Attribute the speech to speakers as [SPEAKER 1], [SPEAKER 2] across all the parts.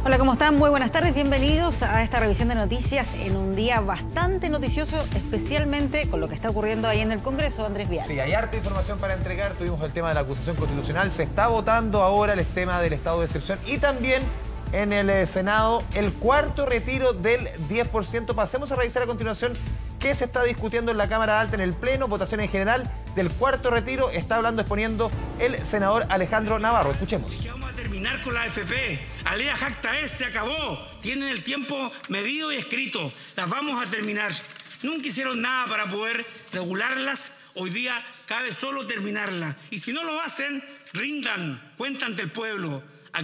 [SPEAKER 1] Hola, ¿cómo están? Muy buenas tardes, bienvenidos a esta revisión de noticias en un día bastante noticioso, especialmente con lo que está ocurriendo ahí en el Congreso, Andrés Vial.
[SPEAKER 2] Sí, hay harta información para entregar. Tuvimos el tema de la acusación constitucional, se está votando ahora el tema del estado de excepción y también en el Senado el cuarto retiro del 10%. Pasemos a revisar a continuación qué se está discutiendo en la Cámara Alta, en el Pleno, votación en general del cuarto retiro. Está hablando, exponiendo el senador Alejandro Navarro. Escuchemos.
[SPEAKER 3] Vamos a terminar con la AFP. Alea jacta es, se acabó. Tienen el tiempo medido y escrito. Las vamos a terminar. Nunca hicieron nada para poder regularlas. Hoy día cabe solo terminarlas. Y si no lo hacen, rindan cuenta ante el pueblo.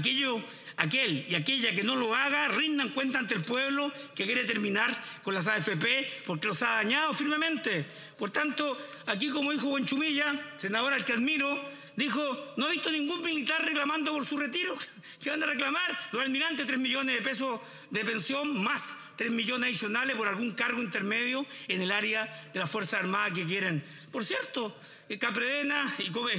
[SPEAKER 3] Aquel y aquella que no lo haga, rindan cuenta ante el pueblo que quiere terminar con las AFP porque los ha dañado firmemente. Por tanto, aquí, como dijo Buenchumilla, senador al que admiro, dijo: no he visto ningún militar reclamando por su retiro. ¿Qué van a reclamar? Los almirantes, 3 millones de pesos de pensión, más 3 millones adicionales por algún cargo intermedio en el área de las Fuerzas Armadas que quieren. Por cierto, Capredena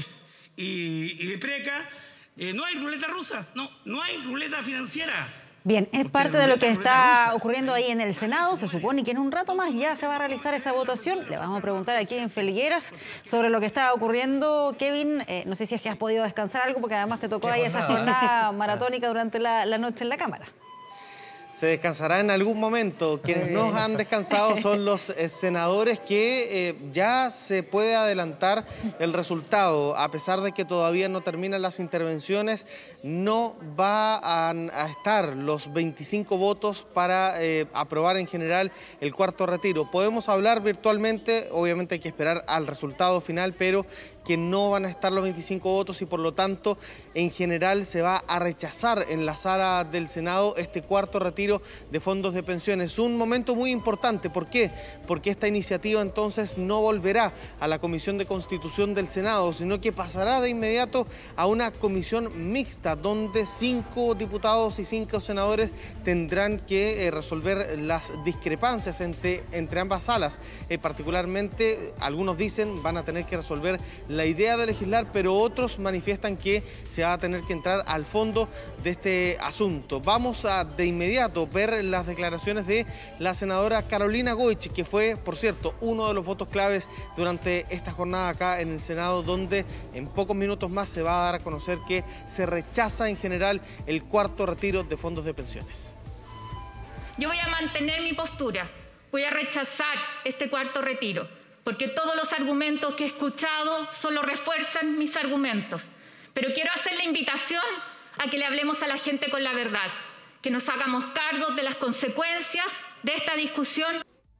[SPEAKER 3] y Vipreca, no hay ruleta rusa, no hay ruleta financiera.
[SPEAKER 1] Bien, es parte de lo que está ocurriendo ahí en el Senado. Se supone que en un rato más ya se va a realizar esa votación. Le vamos a preguntar aquí en Felgueras sobre lo que está ocurriendo. Kevin, no sé si es que has podido descansar algo, porque además te tocó ahí esa jornada maratónica durante la noche en la Cámara.
[SPEAKER 4] Se descansará en algún momento. Quienes no han descansado son los senadores que ya se puede adelantar el resultado. A pesar de que todavía no terminan las intervenciones, no va a estar los 25 votos para aprobar en general el cuarto retiro. Podemos hablar virtualmente, obviamente hay que esperar al resultado final, pero que no van a estar los 25 votos y por lo tanto en general se va a rechazar en la sala del Senado este cuarto retiro de fondos de pensiones. Un momento muy importante. ¿Por qué? Porque esta iniciativa entonces no volverá a la Comisión de Constitución del Senado, sino que pasará de inmediato a una comisión mixta donde 5 diputados y 5 senadores tendrán que resolver las discrepancias entre ambas salas. Particularmente, algunos dicen van a tener que resolver la idea de legislar, pero otros manifiestan que se va a tener que entrar al fondo de este asunto. Vamos a de inmediato ver las declaraciones de la senadora Carolina Goich, que fue, por cierto, uno de los votos claves durante esta jornada acá en el Senado, donde en pocos minutos más se va a dar a conocer que se rechaza en general el cuarto retiro de fondos de pensiones.
[SPEAKER 5] Yo voy a mantener mi postura, voy a rechazar este cuarto retiro, porque todos los argumentos que he escuchado solo refuerzan mis argumentos. Pero quiero hacer la invitación a que le hablemos a la gente con la verdad, que nos hagamos cargo de las consecuencias de esta discusión.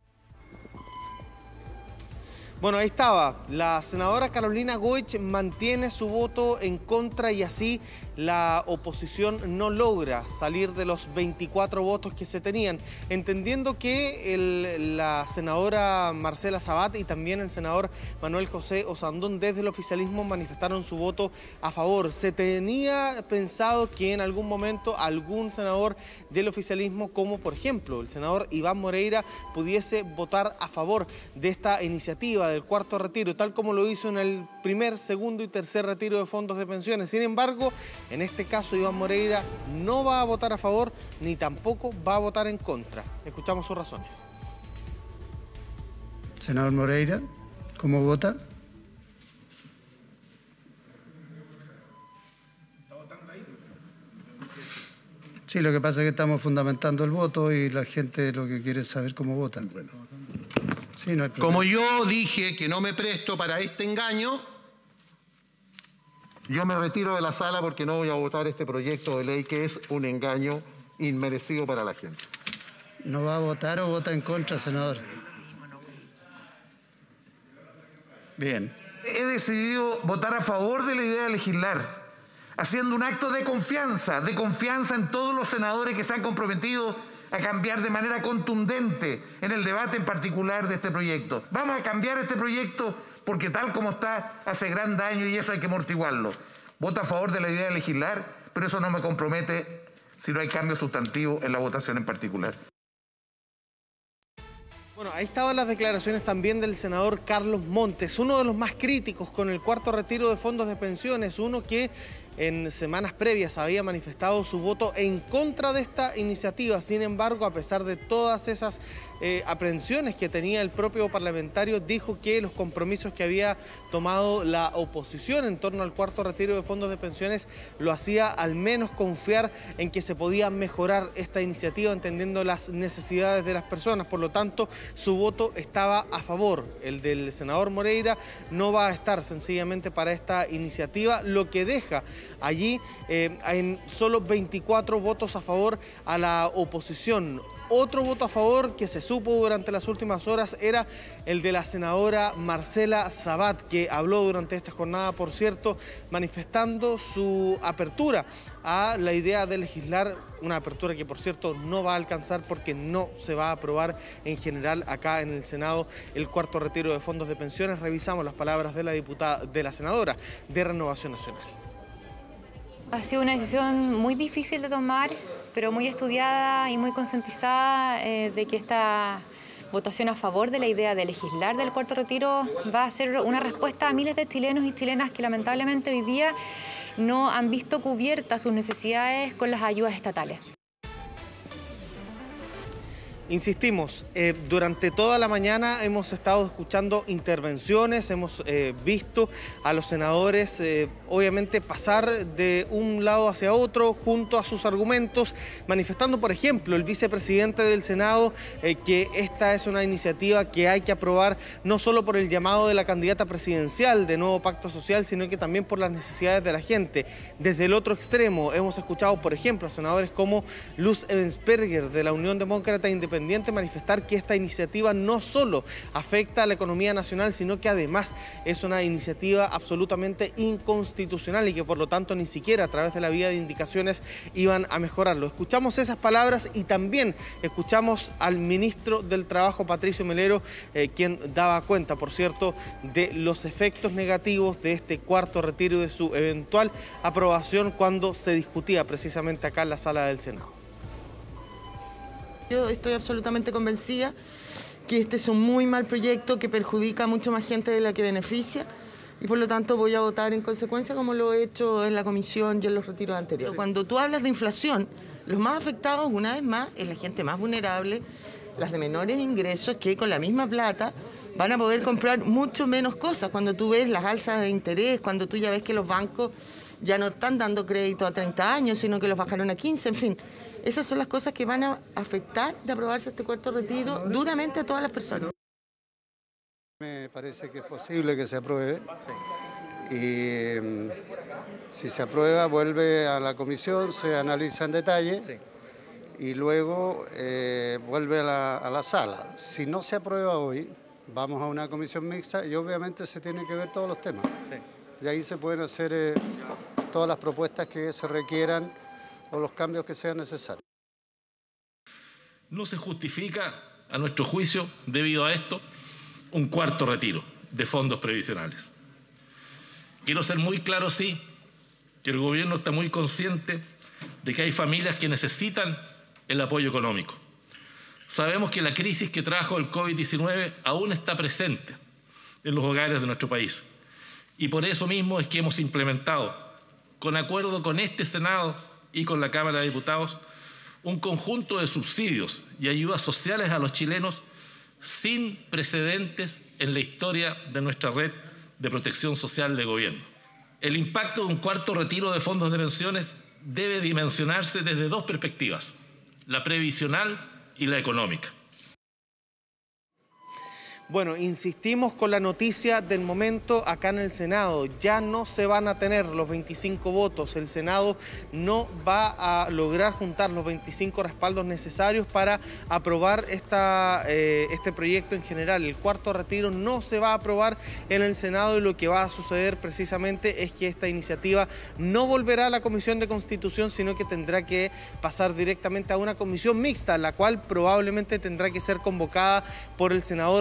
[SPEAKER 4] Bueno, ahí estaba. La senadora Carolina Goich mantiene su voto en contra y así la oposición no logra salir de los 24 votos que se tenían, entendiendo que la senadora Marcela Sabat y también el senador Manuel José Osandón desde el oficialismo manifestaron su voto a favor. Se tenía pensado que en algún momento algún senador del oficialismo, como por ejemplo el senador Iván Moreira, pudiese votar a favor de esta iniciativa del cuarto retiro, tal como lo hizo en el primer, segundo y tercer retiro de fondos de pensiones. Sin embargo, en este caso, Iván Moreira no va a votar a favor ni tampoco va a votar en contra. Escuchamos sus razones.
[SPEAKER 6] Senador Moreira, ¿cómo vota? Sí, lo que pasa es que estamos fundamentando el voto y la gente lo que quiere es saber cómo votan. Sí, no hay problema.
[SPEAKER 7] Como yo dije que no me presto para este engaño, yo me retiro de la sala porque no voy a votar este proyecto de ley que es un engaño inmerecido para la gente.
[SPEAKER 6] ¿No va a votar o vota en contra, senador? Bien.
[SPEAKER 7] He decidido votar a favor de la idea de legislar, haciendo un acto de confianza en todos los senadores que se han comprometido a cambiar de manera contundente en el debate en particular de este proyecto. Vamos a cambiar este proyecto porque tal como está hace gran daño y eso hay que amortiguarlo. Voto a favor de la idea de legislar, pero eso no me compromete si no hay cambio sustantivo en la votación en particular.
[SPEAKER 4] Bueno, ahí estaban las declaraciones también del senador Carlos Montes, uno de los más críticos con el cuarto retiro de fondos de pensiones, uno que en semanas previas había manifestado su voto en contra de esta iniciativa. Sin embargo, a pesar de todas esas aprehensiones que tenía el propio parlamentario, dijo que los compromisos que había tomado la oposición en torno al cuarto retiro de fondos de pensiones lo hacía al menos confiar en que se podía mejorar esta iniciativa, entendiendo las necesidades de las personas. Por lo tanto, su voto estaba a favor. El del senador Moreira no va a estar sencillamente para esta iniciativa, lo que deja allí en solo 24 votos a favor a la oposición. Otro voto a favor que se supo durante las últimas horas era el de la senadora Marcela Sabat, que habló durante esta jornada, por cierto, manifestando su apertura a la idea de legislar, una apertura que por cierto no va a alcanzar porque no se va a aprobar en general acá en el Senado el cuarto retiro de fondos de pensiones. Revisamos las palabras de la senadora de Renovación Nacional.
[SPEAKER 8] Ha sido una decisión muy difícil de tomar, pero muy estudiada y muy concientizada de que esta votación a favor de la idea de legislar del cuarto retiro va a ser una respuesta a miles de chilenos y chilenas que lamentablemente hoy día no han visto cubiertas sus necesidades con las ayudas estatales.
[SPEAKER 4] Insistimos, durante toda la mañana hemos estado escuchando intervenciones, hemos visto a los senadores obviamente pasar de un lado hacia otro junto a sus argumentos, manifestando, por ejemplo, el vicepresidente del Senado que esta es una iniciativa que hay que aprobar no solo por el llamado de la candidata presidencial de Nuevo Pacto Social, sino que también por las necesidades de la gente. Desde el otro extremo hemos escuchado, por ejemplo, a senadores como Luz Ebensperger de la Unión Demócrata Independiente manifestar que esta iniciativa no solo afecta a la economía nacional, sino que además es una iniciativa absolutamente inconstitucional y que por lo tanto ni siquiera a través de la vía de indicaciones iban a mejorarlo. Escuchamos esas palabras y también escuchamos al ministro del Trabajo, Patricio Melero, quien daba cuenta, por cierto, de los efectos negativos de este cuarto retiro y de su eventual aprobación cuando se discutía precisamente acá en la sala del Senado.
[SPEAKER 9] Yo estoy absolutamente convencida que este es un muy mal proyecto que perjudica a mucho más gente de la que beneficia y por lo tanto voy a votar en consecuencia como lo he hecho en la comisión y en los retiros anteriores. Cuando tú hablas de inflación, los más afectados una vez más es la gente más vulnerable, las de menores ingresos que con la misma plata van a poder comprar mucho menos cosas. Cuando tú ves las alzas de interés, cuando tú ya ves que los bancos ya no están dando crédito a 30 años, sino que los bajaron a 15, en fin. Esas son las cosas que van a afectar de aprobarse este cuarto retiro duramente a todas las personas.
[SPEAKER 6] Me parece que es posible que se apruebe y si se aprueba vuelve a la comisión, se analiza en detalle y luego vuelve a la sala. Si no se aprueba hoy, vamos a una comisión mixta y obviamente se tienen que ver todos los temas. De ahí se pueden hacer todas las propuestas que se requieran o los cambios que sean necesarios.
[SPEAKER 10] No se justifica, a nuestro juicio, debido a esto, un cuarto retiro de fondos previsionales. Quiero ser muy claro, sí, que el gobierno está muy consciente de que hay familias que necesitan el apoyo económico. Sabemos que la crisis que trajo el COVID-19 aún está presente en los hogares de nuestro país. Y por eso mismo es que hemos implementado, con acuerdo con este Senado y con la Cámara de Diputados, un conjunto de subsidios y ayudas sociales a los chilenos sin precedentes en la historia de nuestra red de protección social de gobierno. El impacto de un cuarto retiro de fondos de pensiones debe dimensionarse desde dos perspectivas, la previsional y la económica.
[SPEAKER 4] Bueno, insistimos con la noticia del momento acá en el Senado. Ya no se van a tener los 25 votos. El Senado no va a lograr juntar los 25 respaldos necesarios para aprobar este proyecto en general. El cuarto retiro no se va a aprobar en el Senado y lo que va a suceder precisamente es que esta iniciativa no volverá a la Comisión de Constitución, sino que tendrá que pasar directamente a una comisión mixta, la cual probablemente tendrá que ser convocada por el senador Pedro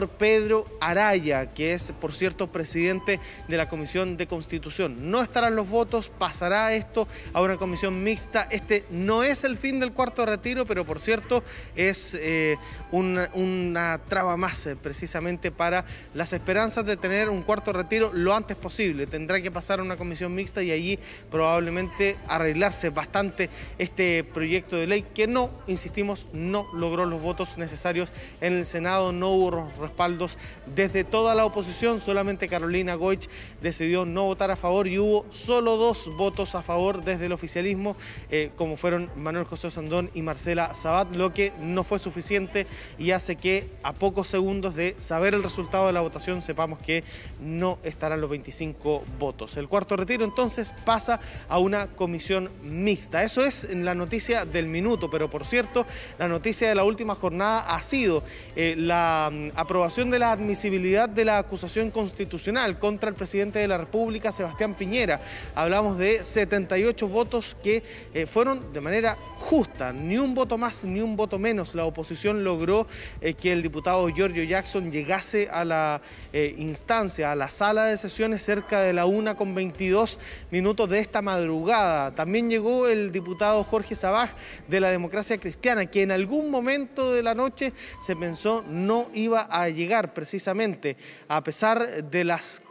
[SPEAKER 4] Pedro Araya, que es, por cierto, presidente de la Comisión de Constitución. No estarán los votos, pasará esto a una comisión mixta. Este no es el fin del cuarto retiro, pero por cierto es una traba más precisamente para las esperanzas de tener un cuarto retiro lo antes posible. Tendrá que pasar a una comisión mixta y allí probablemente arreglarse bastante este proyecto de ley que no, insistimos, no logró los votos necesarios en el Senado. No hubo respaldos desde toda la oposición, solamente Carolina Goich decidió no votar a favor y hubo solo 2 votos a favor desde el oficialismo, como fueron Manuel José Osandón y Marcela Sabat, lo que no fue suficiente y hace que a pocos segundos de saber el resultado de la votación sepamos que no estarán los 25 votos. El cuarto retiro entonces pasa a una comisión mixta. Eso es la noticia del minuto, pero por cierto, la noticia de la última jornada ha sido la aprobación de la admisibilidad de la acusación constitucional contra el presidente de la República, Sebastián Piñera. Hablamos de 78 votos que fueron de manera justa, ni un voto más ni un voto menos. La oposición logró que el diputado Giorgio Jackson llegase a la instancia, a la sala de sesiones cerca de la 1:22 de esta madrugada. También llegó el diputado Jorge Sabaj de la Democracia Cristiana, que en algún momento de la noche se pensó no iba a llegar precisamente, a pesar de las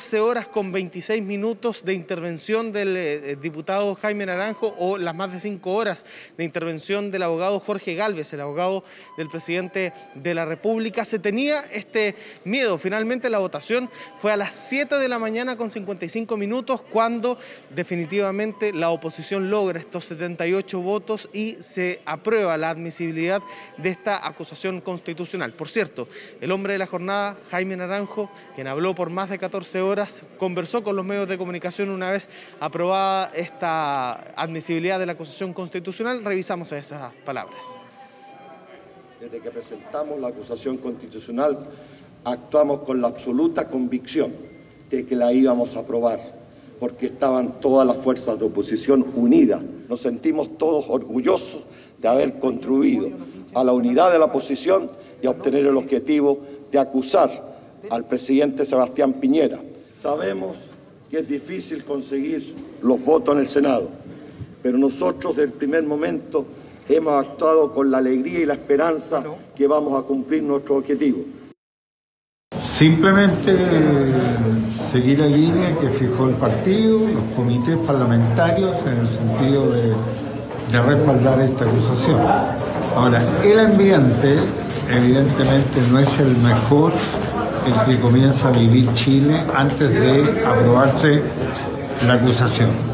[SPEAKER 4] 14:26 de intervención del diputado Jaime Naranjo o las más de 5 horas de intervención del abogado Jorge Gálvez, el abogado del presidente de la República. Se tenía este miedo. Finalmente la votación fue a las 7:55 cuando definitivamente la oposición logra estos 78 votos y se aprueba la admisibilidad de esta acusación constitucional. Por cierto, el hombre de la jornada, Jaime Naranjo, quien habló por más de 14 horas, conversó con los medios de comunicación una vez aprobada esta admisibilidad de la acusación constitucional. Revisamos esas palabras.
[SPEAKER 11] Desde que presentamos la acusación constitucional, actuamos con la absoluta convicción de que la íbamos a aprobar, porque estaban todas las fuerzas de oposición unidas. Nos sentimos todos orgullosos de haber contribuido a la unidad de la oposición y a obtener el objetivo de acusar al presidente Sebastián Piñera. Sabemos que es difícil conseguir los votos en el Senado, pero nosotros desde el primer momento hemos actuado con la alegría y la esperanza que vamos a cumplir nuestro objetivo.
[SPEAKER 12] Simplemente seguir la línea que fijó el partido, los comités parlamentarios, en el sentido de respaldar esta acusación. Ahora, el ambiente evidentemente no es el mejor, el que comienza a vivir Chile antes de aprobarse la acusación.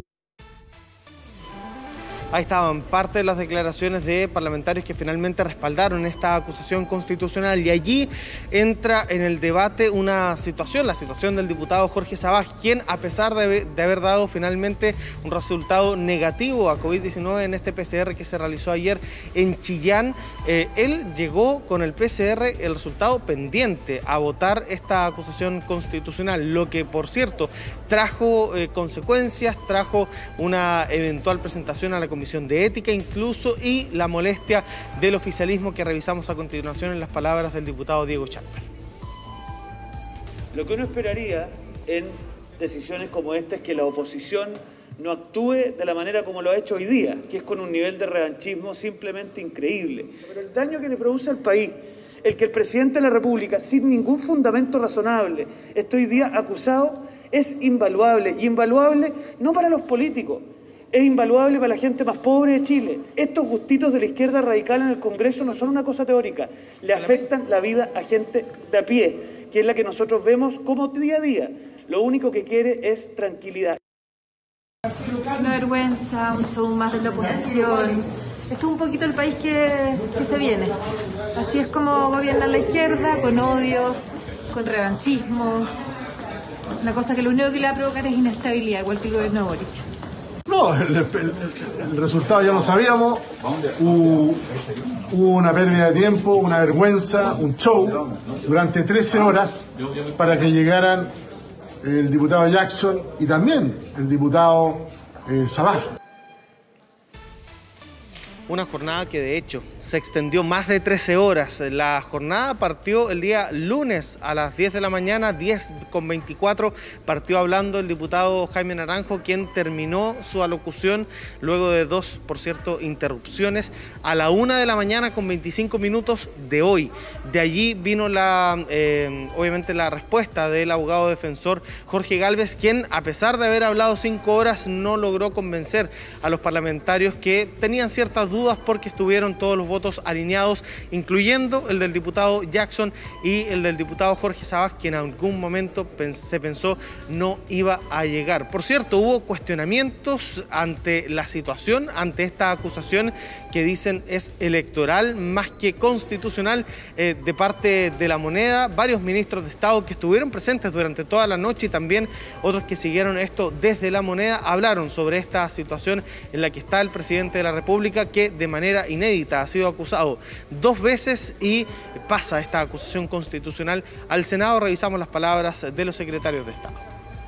[SPEAKER 4] Ahí estaban parte de las declaraciones de parlamentarios que finalmente respaldaron esta acusación constitucional y allí entra en el debate una situación, la situación del diputado Jorge Sabaj, quien a pesar de haber dado finalmente un resultado negativo a COVID-19 en este PCR que se realizó ayer en Chillán, él llegó con el PCR, el resultado pendiente, a votar esta acusación constitucional, lo que por cierto trajo consecuencias, trajo una eventual presentación a la Comisión de Ética incluso y la molestia del oficialismo que revisamos a continuación en las palabras del diputado Diego Chalper.
[SPEAKER 13] Lo que uno esperaría en decisiones como esta es que la oposición no actúe de la manera como lo ha hecho hoy día, que es con un nivel de revanchismo simplemente increíble. Pero el daño que le produce al país, el que el presidente de la República, sin ningún fundamento razonable, esté hoy día acusado, es invaluable. Y invaluable no para los políticos, es invaluable para la gente más pobre de Chile. Estos gustitos de la izquierda radical en el Congreso no son una cosa teórica, le afectan la vida a gente de a pie, que es la que nosotros vemos como día a día. Lo único que quiere es tranquilidad.
[SPEAKER 14] Una vergüenza, un show más de la oposición. Esto es un poquito el país que se viene. Así es como gobierna la izquierda, con odio, con revanchismo. Una cosa que lo único que le va a provocar es inestabilidad, igual que el gobierno Boric.
[SPEAKER 15] No, el resultado ya lo sabíamos, hubo una pérdida de tiempo, una vergüenza, un show durante 13 horas para que llegaran el diputado Jackson y también el diputado Sabaj.
[SPEAKER 4] una jornada que de hecho se extendió más de 13 horas. La jornada partió el día lunes a las 10 de la mañana, 10:24, partió hablando el diputado Jaime Naranjo, quien terminó su alocución luego de 2, por cierto, interrupciones, a la 1 de la mañana con 25 minutos de hoy. De allí vino obviamente la respuesta del abogado defensor Jorge Gálvez, quien, a pesar de haber hablado 5 horas, no logró convencer a los parlamentarios que tenían ciertas dudas porque estuvieron todos los votos alineados, incluyendo el del diputado Jackson y el del diputado Jorge Sabas, que en algún momento se pensó no iba a llegar. Por cierto, hubo cuestionamientos ante la situación, ante esta acusación que dicen es electoral más que constitucional de parte de La Moneda. Varios ministros de Estado que estuvieron presentes durante toda la noche y también otros que siguieron esto desde La Moneda hablaron sobre esta situación en la que está el presidente de la República, que de manera inédita ha sido acusado 2 veces y pasa esta acusación constitucional al Senado. Revisamos las palabras de los secretarios de Estado.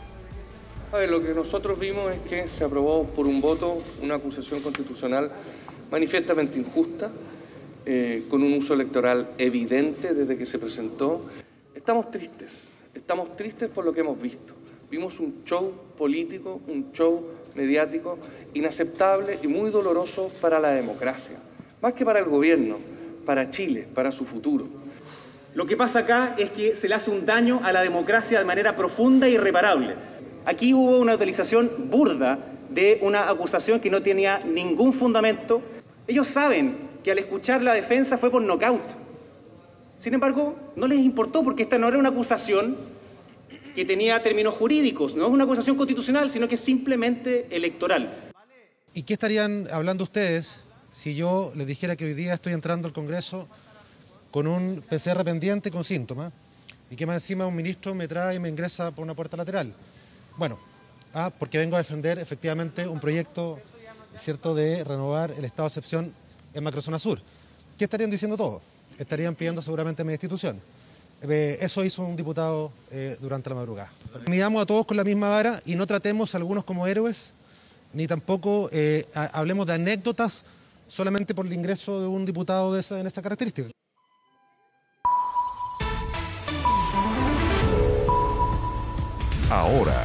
[SPEAKER 16] A ver, lo que nosotros vimos es que se aprobó por un voto una acusación constitucional manifiestamente injusta, con un uso electoral evidente desde que se presentó. Estamos tristes por lo que hemos visto. Vimos un show político, un show mediático inaceptable y muy doloroso para la democracia, más que para el gobierno, para Chile, para su futuro.
[SPEAKER 17] Lo que pasa acá es que se le hace un daño a la democracia de manera profunda e irreparable. Aquí hubo una utilización burda de una acusación que no tenía ningún fundamento. Ellos saben que al escuchar la defensa fue por nocaut. Sin embargo, no les importó porque esta no era una acusación que tenía términos jurídicos, no es una acusación constitucional, sino que es simplemente electoral.
[SPEAKER 18] ¿Y qué estarían hablando ustedes si yo les dijera que hoy día estoy entrando al Congreso con un PCR pendiente con síntomas y que más encima un ministro me trae y me ingresa por una puerta lateral? Bueno, porque vengo a defender efectivamente un proyecto, ¿cierto?, de renovar el estado de excepción en Macrozona Sur. ¿Qué estarían diciendo todos? Estarían pidiendo seguramente mi destitución. Eso hizo un diputado durante la madrugada. Midamos a todos con la misma vara y no tratemos a algunos como héroes, ni tampoco hablemos de anécdotas solamente por el ingreso de un diputado en esa característica.
[SPEAKER 19] Ahora.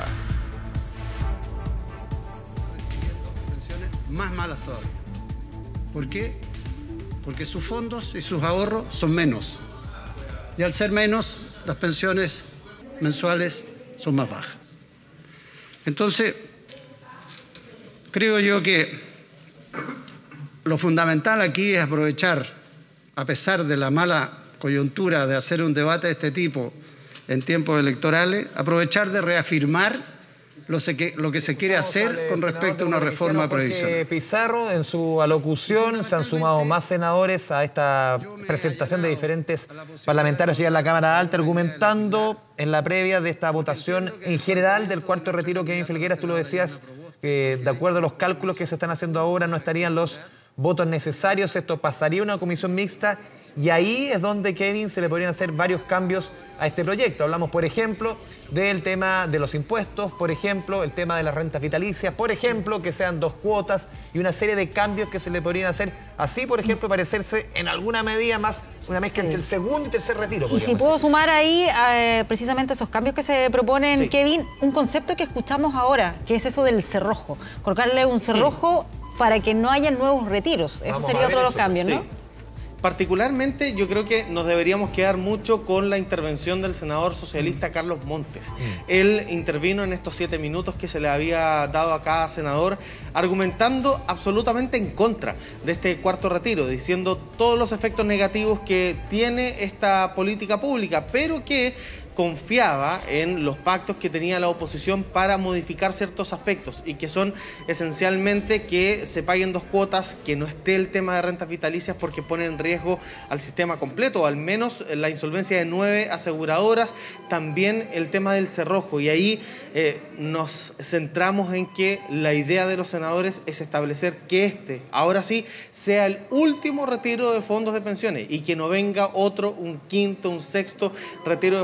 [SPEAKER 6] Pensiones más malas todavía. ¿Por qué? Porque sus fondos y sus ahorros son menos. Y al ser menos, las pensiones mensuales son más bajas. Entonces, creo yo que lo fundamental aquí es aprovechar, a pesar de la mala coyuntura de hacer un debate de este tipo en tiempos electorales, aprovechar de reafirmar lo que se quiere hacer con respecto a una reforma previsional.
[SPEAKER 2] Pizarro, en su alocución, se han sumado más senadores a esta presentación de diferentes parlamentarios ya en la Cámara Alta, argumentando en la previa de esta votación en general del cuarto retiro. Kevin Felgueras, tú lo decías, que de acuerdo a los cálculos que se están haciendo ahora no estarían los votos necesarios, esto pasaría a una comisión mixta y ahí es donde, Kevin, se le podrían hacer varios cambios a este proyecto. Hablamos, por ejemplo, del tema de los impuestos, por ejemplo, el tema de las rentas vitalicias, por ejemplo, que sean 2 cuotas y una serie de cambios que se le podrían hacer. Así, por ejemplo, parecerse en alguna medida más una mezcla entre el segundo y tercer retiro.
[SPEAKER 1] Y si puedo sumar ahí precisamente esos cambios que se proponen, Kevin, un concepto que escuchamos ahora, que es eso del cerrojo. Colocarle un cerrojo para que no haya nuevos retiros. Eso sería otro de los cambios, ¿no?
[SPEAKER 4] Particularmente yo creo que nos deberíamos quedar mucho con la intervención del senador socialista Carlos Montes. Él intervino en estos 7 minutos que se le había dado a cada senador, argumentando absolutamente en contra de este cuarto retiro, diciendo todos los efectos negativos que tiene esta política pública, pero que confiaba en los pactos que tenía la oposición para modificar ciertos aspectos y que son esencialmente que se paguen 2 cuotas, que no esté el tema de rentas vitalicias porque pone en riesgo al sistema completo, o al menos la insolvencia de 9 aseguradoras, también el tema del cerrojo. Y ahí nos centramos en que la idea de los senadores es establecer que ahora sí, sea el último retiro de fondos de pensiones y que no venga otro, un quinto, un sexto retiro de fondos de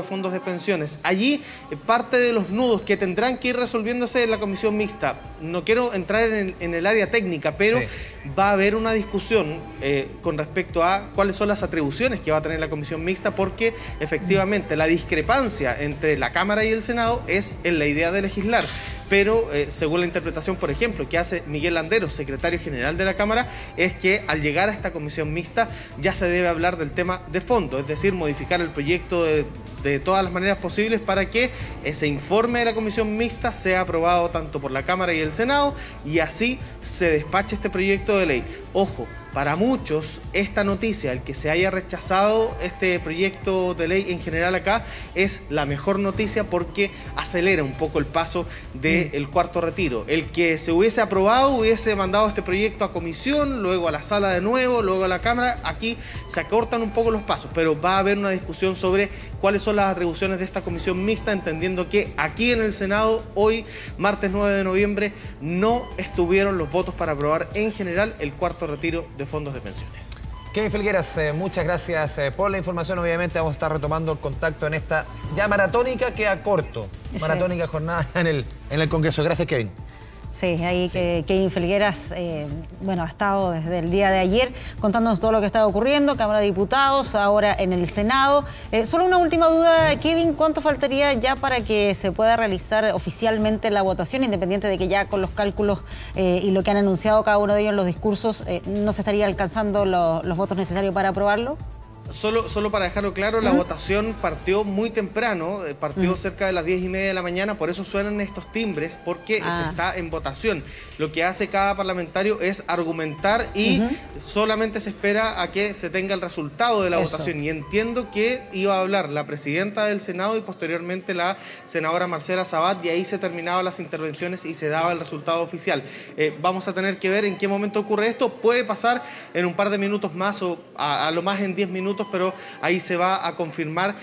[SPEAKER 4] pensiones. Allí parte de los nudos que tendrán que ir resolviéndose en la comisión mixta. No quiero entrar en el área técnica, pero va a haber una discusión con respecto a cuáles son las atribuciones que va a tener la comisión mixta, porque efectivamente la discrepancia entre la Cámara y el Senado es en la idea de legislar. Pero según la interpretación, por ejemplo, que hace Miguel Landeros, secretario general de la Cámara, es que al llegar a esta comisión mixta ya se debe hablar del tema de fondo, es decir, modificar el proyecto de todas las maneras posibles para que ese informe de la comisión mixta sea aprobado tanto por la Cámara y el Senado y así se despache este proyecto de ley. Ojo, para muchos esta noticia, el que se haya rechazado este proyecto de ley en general acá, es la mejor noticia porque acelera un poco el paso del cuarto retiro. El que se hubiese aprobado hubiese mandado este proyecto a comisión, luego a la sala de nuevo, luego a la Cámara. Aquí se acortan un poco los pasos, pero va a haber una discusión sobre cuáles son las atribuciones de esta comisión mixta, entendiendo que aquí en el Senado, hoy, martes 9 de noviembre, no estuvieron los votos para aprobar en general el cuarto retiro de fondos de pensiones.
[SPEAKER 2] Kevin Felgueras, muchas gracias por la información. Obviamente vamos a estar retomando el contacto en esta ya maratónica, queda corto, maratónica jornada en el Congreso. Gracias, Kevin.
[SPEAKER 1] Sí, ahí que Kevin Felgueras, bueno, ha estado desde el día de ayer contándonos todo lo que está ocurriendo, Cámara de Diputados, ahora en el Senado. Solo una última duda, Kevin, ¿cuánto faltaría ya para que se pueda realizar oficialmente la votación, independiente de que ya con los cálculos y lo que han anunciado cada uno de ellos en los discursos, no se estaría alcanzando los votos necesarios para aprobarlo?
[SPEAKER 4] Solo para dejarlo claro, la votación partió muy temprano, partió cerca de las 10:30 de la mañana, por eso suenan estos timbres, porque se está en votación. Lo que hace cada parlamentario es argumentar y solamente se espera a que se tenga el resultado de la votación. Y entiendo que iba a hablar la presidenta del Senado y posteriormente la senadora Marcela Sabat, y ahí se terminaban las intervenciones y se daba el resultado oficial. Vamos a tener que ver en qué momento ocurre esto. Puede pasar en un par de minutos más o a lo más en 10 minutos, pero ahí se va a confirmar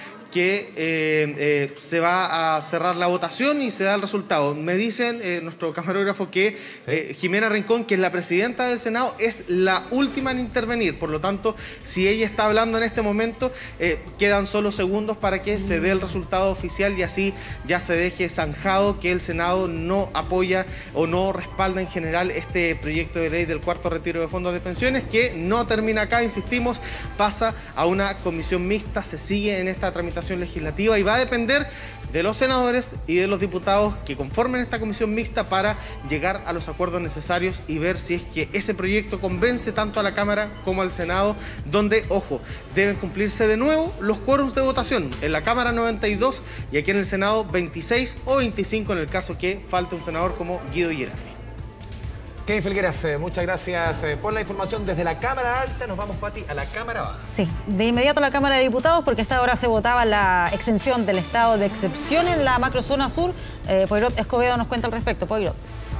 [SPEAKER 4] que se va a cerrar la votación y se da el resultado. Me dicen nuestro camarógrafo que Jimena Rincón, que es la presidenta del Senado, es la última en intervenir. Por lo tanto, si ella está hablando en este momento, quedan solo segundos para que se dé el resultado oficial y así ya se deje zanjado que el Senado no apoya o no respalda en general este proyecto de ley del cuarto retiro de fondos de pensiones, que no termina acá, insistimos, pasa a una comisión mixta, se sigue en esta tramitación legislativa y va a depender de los senadores y de los diputados que conformen esta comisión mixta para llegar a los acuerdos necesarios y ver si es que ese proyecto convence tanto a la Cámara como al Senado, donde, ojo, deben cumplirse de nuevo los quórums de votación. En la Cámara 92 y aquí en el Senado 26 o 25 en el caso que falte un senador como Guido Girardi.
[SPEAKER 2] Kevin Felgueras, muchas gracias por la información desde la Cámara Alta. Nos vamos, Pati, a la Cámara Baja.
[SPEAKER 1] Sí, de inmediato a la Cámara de Diputados, porque a esta hora se votaba la extensión del estado de excepción en la macrozona sur. Poirot Escobedo nos cuenta al respecto. Poirot.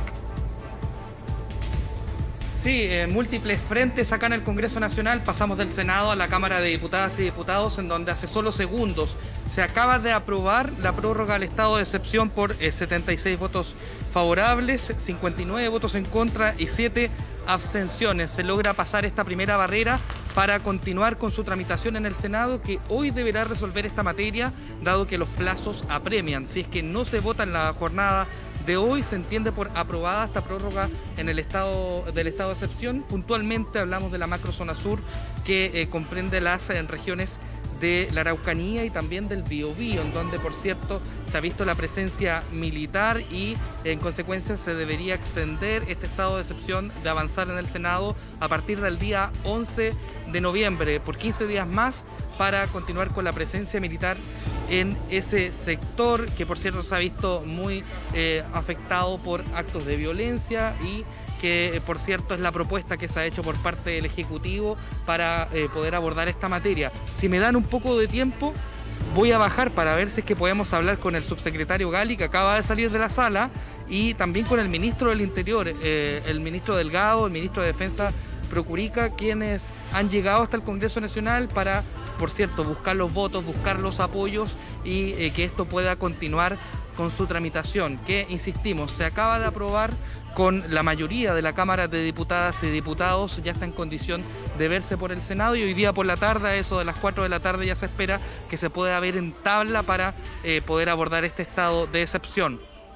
[SPEAKER 19] Sí, múltiples frentes acá en el Congreso Nacional. Pasamos del Senado a la Cámara de Diputadas y Diputados, en donde hace solo segundos se acaba de aprobar la prórroga al estado de excepción por 76 votos favorables, 59 votos en contra y 7 abstenciones. Se logra pasar esta primera barrera para continuar con su tramitación en el Senado, que hoy deberá resolver esta materia, dado que los plazos apremian. Si es que no se vota en la jornada de hoy, se entiende por aprobada esta prórroga en el estado de excepción. Puntualmente hablamos de la macrozona sur, que comprende las regiones de la Araucanía y también del Biobío, en donde, por cierto, se ha visto la presencia militar y, en consecuencia, se debería extender este estado de excepción de avanzar en el Senado a partir del día 11 de noviembre, por 15 días más, para continuar con la presencia militar en ese sector, que, por cierto, se ha visto muy afectado por actos de violencia y que, por cierto, es la propuesta que se ha hecho por parte del Ejecutivo para poder abordar esta materia. Si me dan un poco de tiempo, voy a bajar para ver si es que podemos hablar con el subsecretario Gali, que acaba de salir de la sala, y también con el ministro del Interior, el ministro Delgado, el ministro de Defensa Procurica, quienes han llegado hasta el Congreso Nacional para, por cierto, buscar los votos, buscar los apoyos y que esto pueda continuar con su tramitación, que, insistimos, se acaba de aprobar con la mayoría de la Cámara de Diputadas y Diputados, ya está en condición de verse por el Senado, y hoy día por la tarde, a eso de las 4 de la tarde, ya se espera que se pueda ver en tabla para poder abordar este estado de excepción.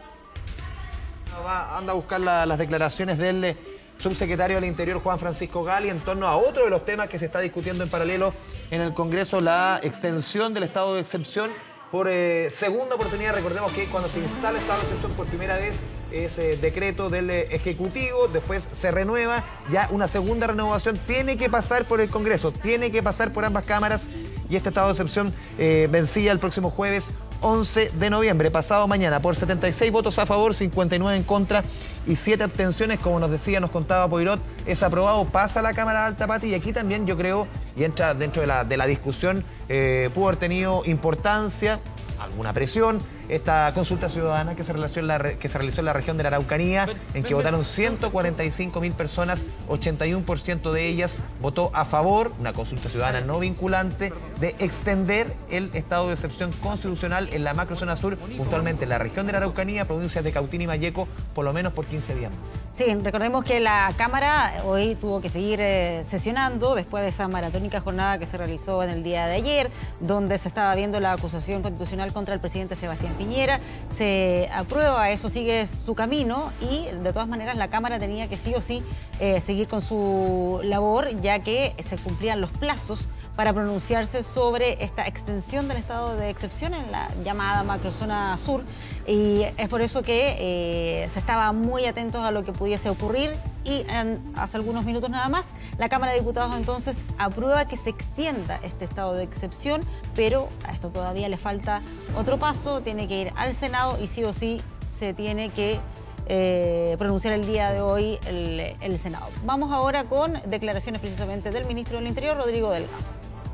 [SPEAKER 2] Anda a buscar las declaraciones del subsecretario del Interior, Juan Francisco Gali, en torno a otro de los temas que se está discutiendo en paralelo en el Congreso, la extensión del estado de excepción por segunda oportunidad. Recordemos que cuando se instala el estado de excepción por primera vez es decreto del Ejecutivo, después se renueva, ya una segunda renovación tiene que pasar por el Congreso, tiene que pasar por ambas cámaras, y este estado de excepción vencía el próximo jueves 11 de noviembre, pasado mañana, por 76 votos a favor, 59 en contra y 7 abstenciones. Como nos decía, nos contaba Poirot, es aprobado, pasa a la Cámara Alta, Pati, y aquí también yo creo, y entra dentro de la discusión, pudo haber tenido importancia, alguna presión, esta consulta ciudadana que se realizó en la región de la Araucanía, en que votaron 145.000 personas, 81% de ellas votó a favor, una consulta ciudadana no vinculante, de extender el estado de excepción constitucional en la macrozona sur, puntualmente en la región de la Araucanía, provincias de Cautín y Malleco, por lo menos por 15 días más.
[SPEAKER 1] Sí, recordemos que la Cámara hoy tuvo que seguir sesionando después de esa maratónica jornada que se realizó en el día de ayer, donde se estaba viendo la acusación constitucional contra el presidente Sebastián Piñera. Se aprueba, eso sigue su camino, y de todas maneras la Cámara tenía que sí o sí seguir con su labor, ya que se cumplían los plazos para pronunciarse sobre esta extensión del estado de excepción en la llamada macrozona sur, y es por eso que se estaba muy atentos a lo que pudiese ocurrir, y hace algunos minutos nada más la Cámara de Diputados entonces aprueba que se extienda este estado de excepción, pero a esto todavía le falta otro paso, tiene que ir al Senado y sí o sí se tiene que pronunciar el día de hoy el Senado. Vamos ahora con declaraciones precisamente del ministro del Interior, Rodrigo Delgado.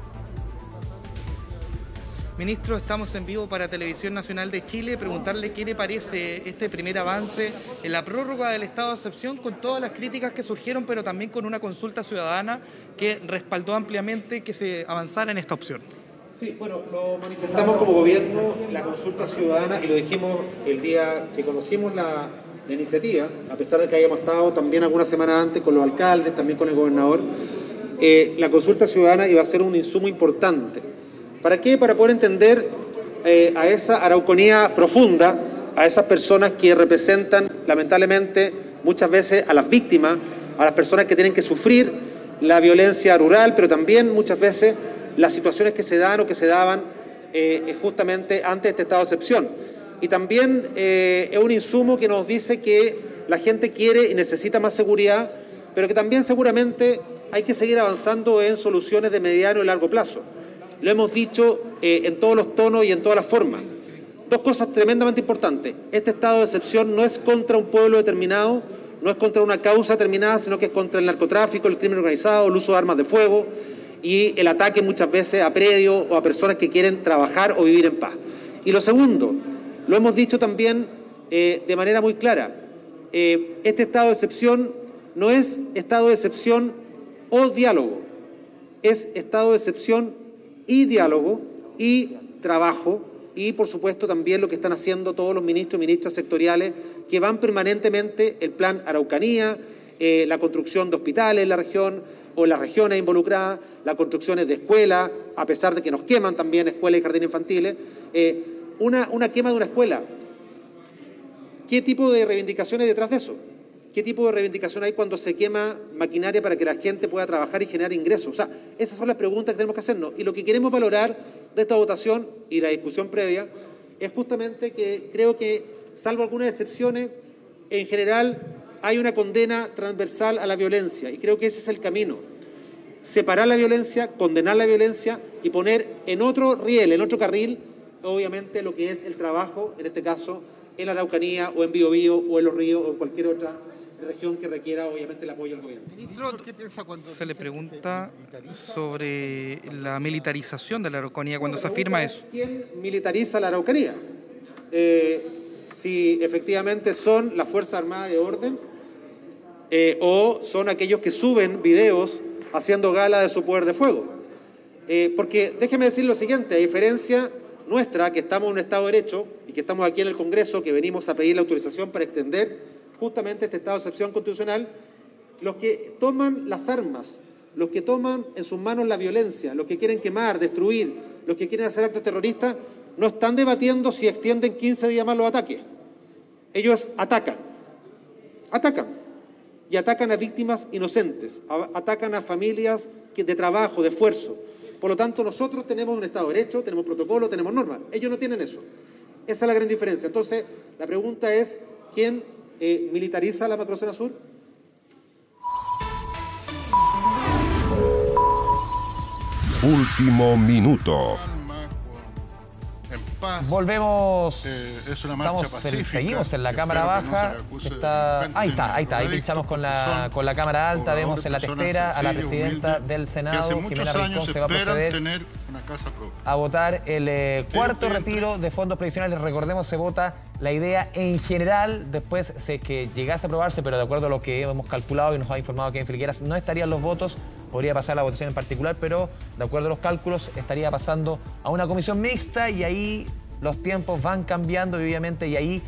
[SPEAKER 19] Ministro, estamos en vivo para Televisión Nacional de Chile. Preguntarle qué le parece este primer avance en la prórroga del estado de excepción, con todas las críticas que surgieron, pero también con una consulta ciudadana que respaldó ampliamente que se avanzara en esta opción.
[SPEAKER 20] Sí, bueno, lo manifestamos como gobierno, la consulta ciudadana, y lo dijimos el día que conocimos la iniciativa, a pesar de que hayamos estado también algunas semanas antes con los alcaldes, también con el gobernador. La consulta ciudadana iba a ser un insumo importante. ¿Para qué? Para poder entender a esa Araucanía profunda, a esas personas que representan, lamentablemente, muchas veces a las víctimas, a las personas que tienen que sufrir la violencia rural, pero también muchas veces las situaciones que se dan o que se daban justamente antes de este estado de excepción. Y también es un insumo que nos dice que la gente quiere y necesita más seguridad, pero que también seguramente hay que seguir avanzando en soluciones de mediano y largo plazo. Lo hemos dicho en todos los tonos y en todas las formas. Dos cosas tremendamente importantes. Este estado de excepción no es contra un pueblo determinado, no es contra una causa determinada, sino que es contra el narcotráfico, el crimen organizado, el uso de armas de fuego y el ataque muchas veces a predios o a personas que quieren trabajar o vivir en paz. Y lo segundo, lo hemos dicho también de manera muy clara, este estado de excepción no es estado de excepción o diálogo, es estado de excepción y diálogo y trabajo, y por supuesto también lo que están haciendo todos los ministros y ministras sectoriales que van permanentemente, el plan Araucanía, la construcción de hospitales en la región o en las regiones involucradas, las construcciones de escuelas, a pesar de que nos queman también escuelas y jardines infantiles, una quema de una escuela. ¿Qué tipo de reivindicación hay detrás de eso? ¿Qué tipo de reivindicación hay cuando se quema maquinaria para que la gente pueda trabajar y generar ingresos? O sea, esas son las preguntas que tenemos que hacernos. Y lo que queremos valorar de esta votación y la discusión previa es justamente que creo que, salvo algunas excepciones, en general hay una condena transversal a la violencia. Y creo que ese es el camino. Separar la violencia, condenar la violencia y poner en otro riel, en otro carril, obviamente lo que es el trabajo, en este caso, en la Araucanía o en Biobío o en Los Ríos o en cualquier otra región que requiera obviamente el apoyo del gobierno.
[SPEAKER 19] Se le pregunta sobre la militarización de la Araucanía cuando se afirma eso.
[SPEAKER 20] ¿Quién militariza la Araucanía? Si efectivamente son las Fuerzas Armadas de orden o son aquellos que suben videos haciendo gala de su poder de fuego. Porque déjeme decir lo siguiente, a diferencia nuestra, que estamos en un Estado de Derecho y que estamos aquí en el Congreso, que venimos a pedir la autorización para extender justamente este estado de excepción constitucional, los que toman las armas, los que toman en sus manos la violencia, los que quieren quemar, destruir, los que quieren hacer actos terroristas, no están debatiendo si extienden 15 días más los ataques. Ellos atacan. Y atacan a víctimas inocentes, atacan a familias de trabajo, de esfuerzo. Por lo tanto, nosotros tenemos un Estado de Derecho, tenemos protocolo, tenemos normas. Ellos no tienen eso. Esa es la gran diferencia. Entonces, la pregunta es, ¿quién militariza la macrozona sur?
[SPEAKER 21] Último minuto.
[SPEAKER 2] Volvemos.
[SPEAKER 22] Es una marcha pacífica.
[SPEAKER 2] Seguimos en la cámara baja. Ahí está. Ahí pinchamos con la cámara alta. Vemos en la testera a la presidenta del Senado, Jimena Rincón. Se va a proceder a votar el cuarto retiro de fondos previsionales. Recordemos, se vota la idea en general. Después, si es que llegase a aprobarse, pero de acuerdo a lo que hemos calculado y nos ha informado Kevin Felgueras, no estarían los votos. Podría pasar la votación en particular, pero de acuerdo a los cálculos estaría pasando a una comisión mixta y ahí los tiempos van cambiando y obviamente y ahí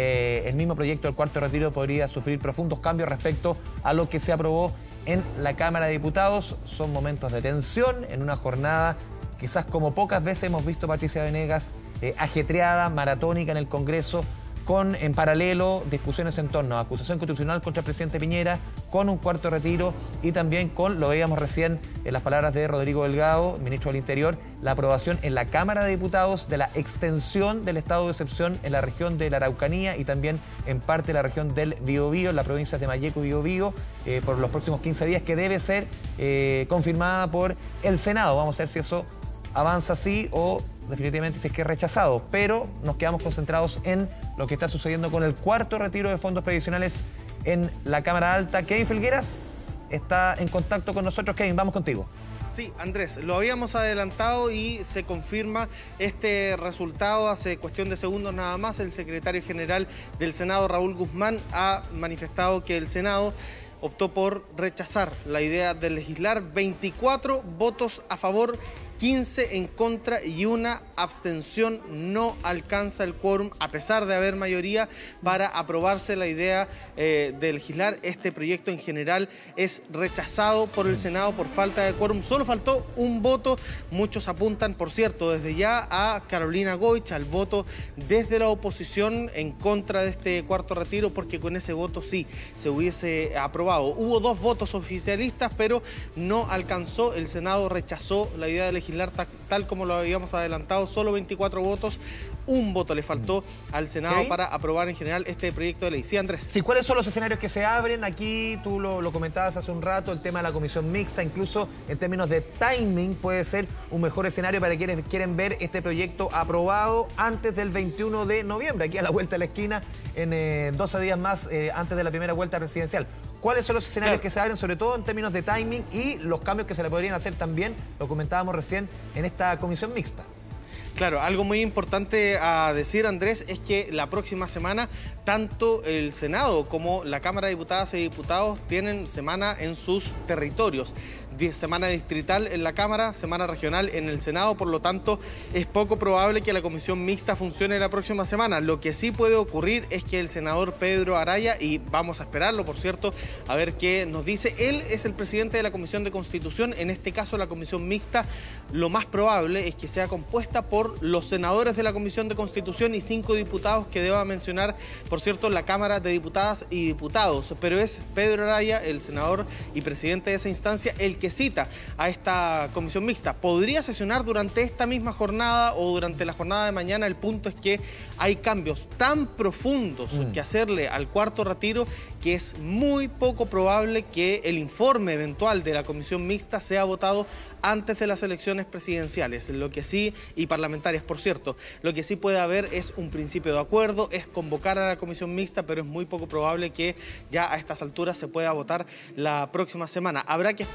[SPEAKER 2] el mismo proyecto del cuarto retiro podría sufrir profundos cambios respecto a lo que se aprobó en la Cámara de Diputados. Son momentos de tensión en una jornada quizás como pocas veces hemos visto, Patricia Venegas, ajetreada, maratónica en el Congreso, con en paralelo discusiones en torno a acusación constitucional contra el presidente Piñera, con un cuarto retiro y también con, lo veíamos recién en las palabras de Rodrigo Delgado, ministro del Interior, la aprobación en la Cámara de Diputados de la extensión del estado de excepción en la región de la Araucanía y también en parte de la región del Biobío, en las provincias de Malleco y Biobío, por los próximos 15 días, que debe ser confirmada por el Senado. Vamos a ver si eso avanza así o definitivamente si es que es rechazado, pero nos quedamos concentrados en lo que está sucediendo con el cuarto retiro de fondos previsionales en la Cámara Alta. Kevin Felgueras está en contacto con nosotros. Kevin, vamos contigo.
[SPEAKER 4] Sí, Andrés, lo habíamos adelantado y se confirma este resultado hace cuestión de segundos nada más. El secretario general del Senado, Raúl Guzmán, ha manifestado que el Senado optó por rechazar la idea de legislar. 24 votos a favor, 15 en contra y una abstención. No alcanza el quórum, a pesar de haber mayoría, para aprobarse la idea de legislar. Este proyecto en general es rechazado por el Senado por falta de quórum. Solo faltó un voto. Muchos apuntan, por cierto, desde ya a Carolina Goich, al voto desde la oposición en contra de este cuarto retiro, porque con ese voto sí se hubiese aprobado. Hubo 2 votos oficialistas, pero no alcanzó. El Senado rechazó la idea de legislar tal como lo habíamos adelantado. Solo 24 votos. Un voto le faltó al Senado para aprobar en general este proyecto de ley. Sí, Andrés.
[SPEAKER 2] Sí, ¿cuáles son los escenarios que se abren? Aquí tú lo comentabas hace un rato, el tema de la comisión mixta, incluso en términos de timing puede ser un mejor escenario para quienes quieren ver este proyecto aprobado antes del 21 de noviembre, aquí a la vuelta de la esquina, en 12 días más antes de la primera vuelta presidencial. ¿Cuáles son los escenarios que se abren, sobre todo en términos de timing y los cambios que se le podrían hacer también, lo comentábamos recién, en esta comisión mixta?
[SPEAKER 4] Claro, algo muy importante a decir, Andrés, es que la próxima semana tanto el Senado como la Cámara de Diputadas y Diputados tienen semana en sus territorios. Semana distrital en la Cámara, semana regional en el Senado, por lo tanto es poco probable que la comisión mixta funcione la próxima semana. Lo que sí puede ocurrir es que el senador Pedro Araya, y vamos a esperarlo, por cierto, a ver qué nos dice, él es el presidente de la Comisión de Constitución. En este caso, la comisión mixta, lo más probable es que sea compuesta por los senadores de la Comisión de Constitución y 5 diputados que deba mencionar, por cierto, la Cámara de Diputadas y Diputados. Pero es Pedro Araya, el senador y presidente de esa instancia, el que cita a esta comisión mixta. Podría sesionar durante esta misma jornada o durante la jornada de mañana. El punto es que hay cambios tan profundos que hacerle al cuarto retiro que es muy poco probable que el informe eventual de la comisión mixta sea votado antes de las elecciones presidenciales. Lo que sí, y parlamentarias, por cierto, lo que sí puede haber es un principio de acuerdo, es convocar a la comisión mixta, pero es muy poco probable que ya a estas alturas se pueda votar la próxima semana. Habrá que esperar y de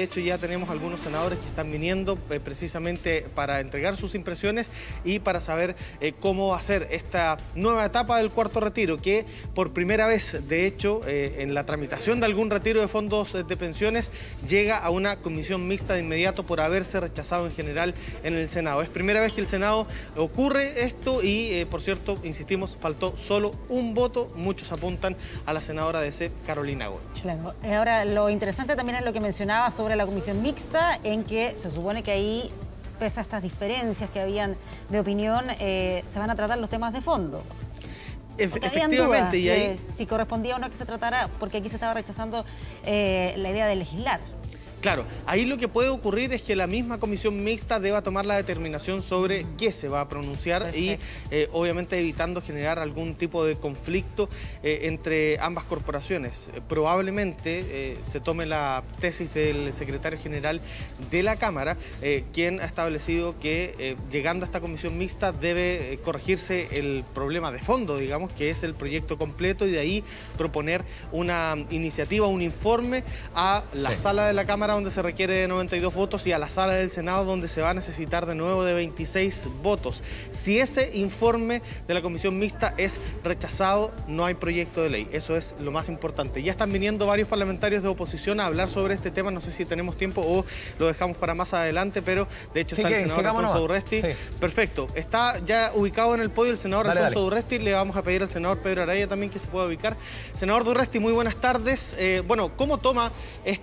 [SPEAKER 4] de hecho ya tenemos algunos senadores que están viniendo precisamente para entregar sus impresiones y para saber cómo va a ser esta nueva etapa del cuarto retiro, que por primera vez, de hecho, en la tramitación de algún retiro de fondos de pensiones, llega a una comisión mixta de inmediato por haberse rechazado en general en el Senado. Es primera vez que el Senado ocurre esto y, por cierto, insistimos, faltó solo un voto. Muchos apuntan a la senadora de C, Carolina Goich.
[SPEAKER 1] Claro. Ahora, lo interesante también es lo que mencionaba sobre la comisión mixta, en que se supone que ahí, pese a estas diferencias que habían de opinión, se van a tratar los temas de fondo.
[SPEAKER 4] Efectivamente, y ahí...
[SPEAKER 1] si correspondía o no que se tratara, porque aquí se estaba rechazando la idea de legislar.
[SPEAKER 4] Claro, ahí lo que puede ocurrir es que la misma comisión mixta deba tomar la determinación sobre qué se va a pronunciar. Perfecto. Y obviamente evitando generar algún tipo de conflicto entre ambas corporaciones. Probablemente se tome la tesis del secretario general de la Cámara, quien ha establecido que llegando a esta comisión mixta debe corregirse el problema de fondo, digamos, que es el proyecto completo, y de ahí proponer una iniciativa, un informe a la sala de la Cámara, donde se requiere de 92 votos, y a la sala del Senado, donde se va a necesitar de nuevo de 26 votos. Si ese informe de la comisión mixta es rechazado, no hay proyecto de ley. Eso es lo más importante. Ya están viniendo varios parlamentarios de oposición a hablar sobre este tema. No sé si tenemos tiempo o lo dejamos para más adelante, pero de hecho está el senador Alfonso Urresti. Sí. Perfecto. Está ya ubicado en el podio el senador Alfonso Urresti. Le vamos a pedir al senador Pedro Araya también que se pueda ubicar. Senador Urresti, muy buenas tardes. Bueno, ¿cómo toma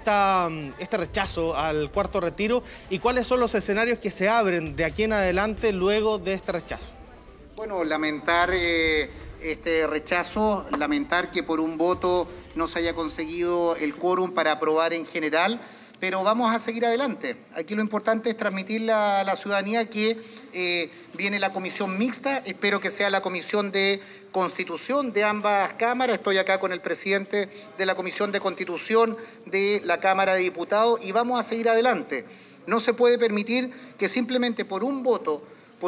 [SPEAKER 4] este rechazo al cuarto retiro y cuáles son los escenarios que se abren de aquí en adelante luego de este rechazo?
[SPEAKER 21] Bueno, lamentar este rechazo, lamentar que por un voto no se haya conseguido el quórum para aprobar en general, pero vamos a seguir adelante. Aquí lo importante es transmitirle a la ciudadanía que viene la comisión mixta. Espero que sea la comisión de Constitución de ambas cámaras. Estoy acá con el presidente de la Comisión de Constitución de la Cámara de Diputados y vamos a seguir adelante. No se puede permitir que simplemente por un voto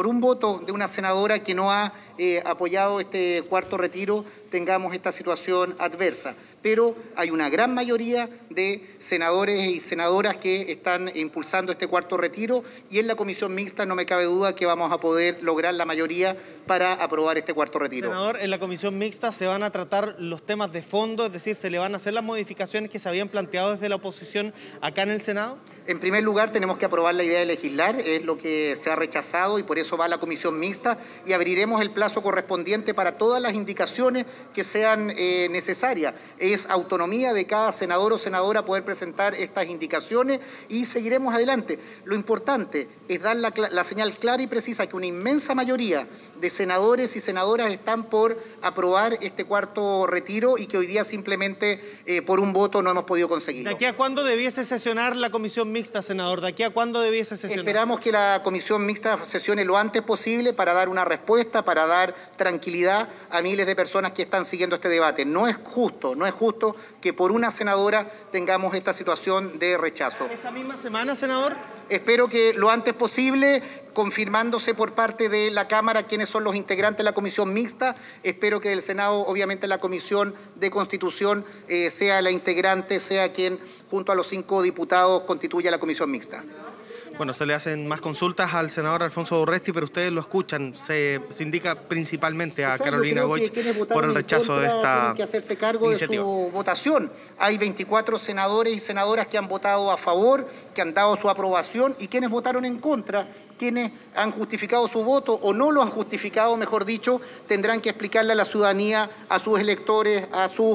[SPEAKER 21] de una senadora que no ha apoyado este cuarto retiro, tengamos esta situación adversa. Pero hay una gran mayoría de senadores y senadoras que están impulsando este cuarto retiro y en la comisión mixta no me cabe duda que vamos a poder lograr la mayoría para aprobar este cuarto retiro.
[SPEAKER 4] Senador, en la comisión mixta se van a tratar los temas de fondo, es decir, ¿se le van a hacer las modificaciones que se habían planteado desde la oposición acá en el Senado?
[SPEAKER 21] En primer lugar, tenemos que aprobar la idea de legislar, es lo que se ha rechazado y por eso va a la comisión mixta y abriremos el plazo correspondiente para todas las indicaciones que sean necesarias. Es autonomía de cada senador o senadora poder presentar estas indicaciones y seguiremos adelante. Lo importante es dar la señal clara y precisa que una inmensa mayoría de senadores y senadoras están por aprobar este cuarto retiro y que hoy día simplemente por un voto no hemos podido conseguirlo.
[SPEAKER 4] ¿De aquí a cuándo debiese sesionar la comisión mixta, senador? ¿De aquí a cuándo debiese sesionar?
[SPEAKER 21] Esperamos que la comisión mixta sesione lo antes posible para dar una respuesta, para dar tranquilidad a miles de personas que están siguiendo este debate. No es justo que por una senadora tengamos esta situación de rechazo.
[SPEAKER 4] ¿Esta misma semana, senador?
[SPEAKER 21] Espero que lo antes posible, confirmándose por parte de la Cámara quiénes son los integrantes de la comisión mixta. Espero que el Senado, obviamente la Comisión de Constitución, sea la integrante, sea quien junto a los 5 diputados constituya la comisión mixta.
[SPEAKER 4] Bueno, se le hacen más consultas al senador Alfonso Urresti, pero ustedes lo escuchan. Se indica principalmente a Carolina Goich por el rechazo de esta
[SPEAKER 21] tienen que hacerse cargo iniciativa. De su votación. Hay 24 senadores y senadoras que han votado a favor, que han dado su aprobación, y quienes votaron en contra, quienes han justificado su voto o no lo han justificado, mejor dicho, tendrán que explicarle a la ciudadanía, a sus electores, a sus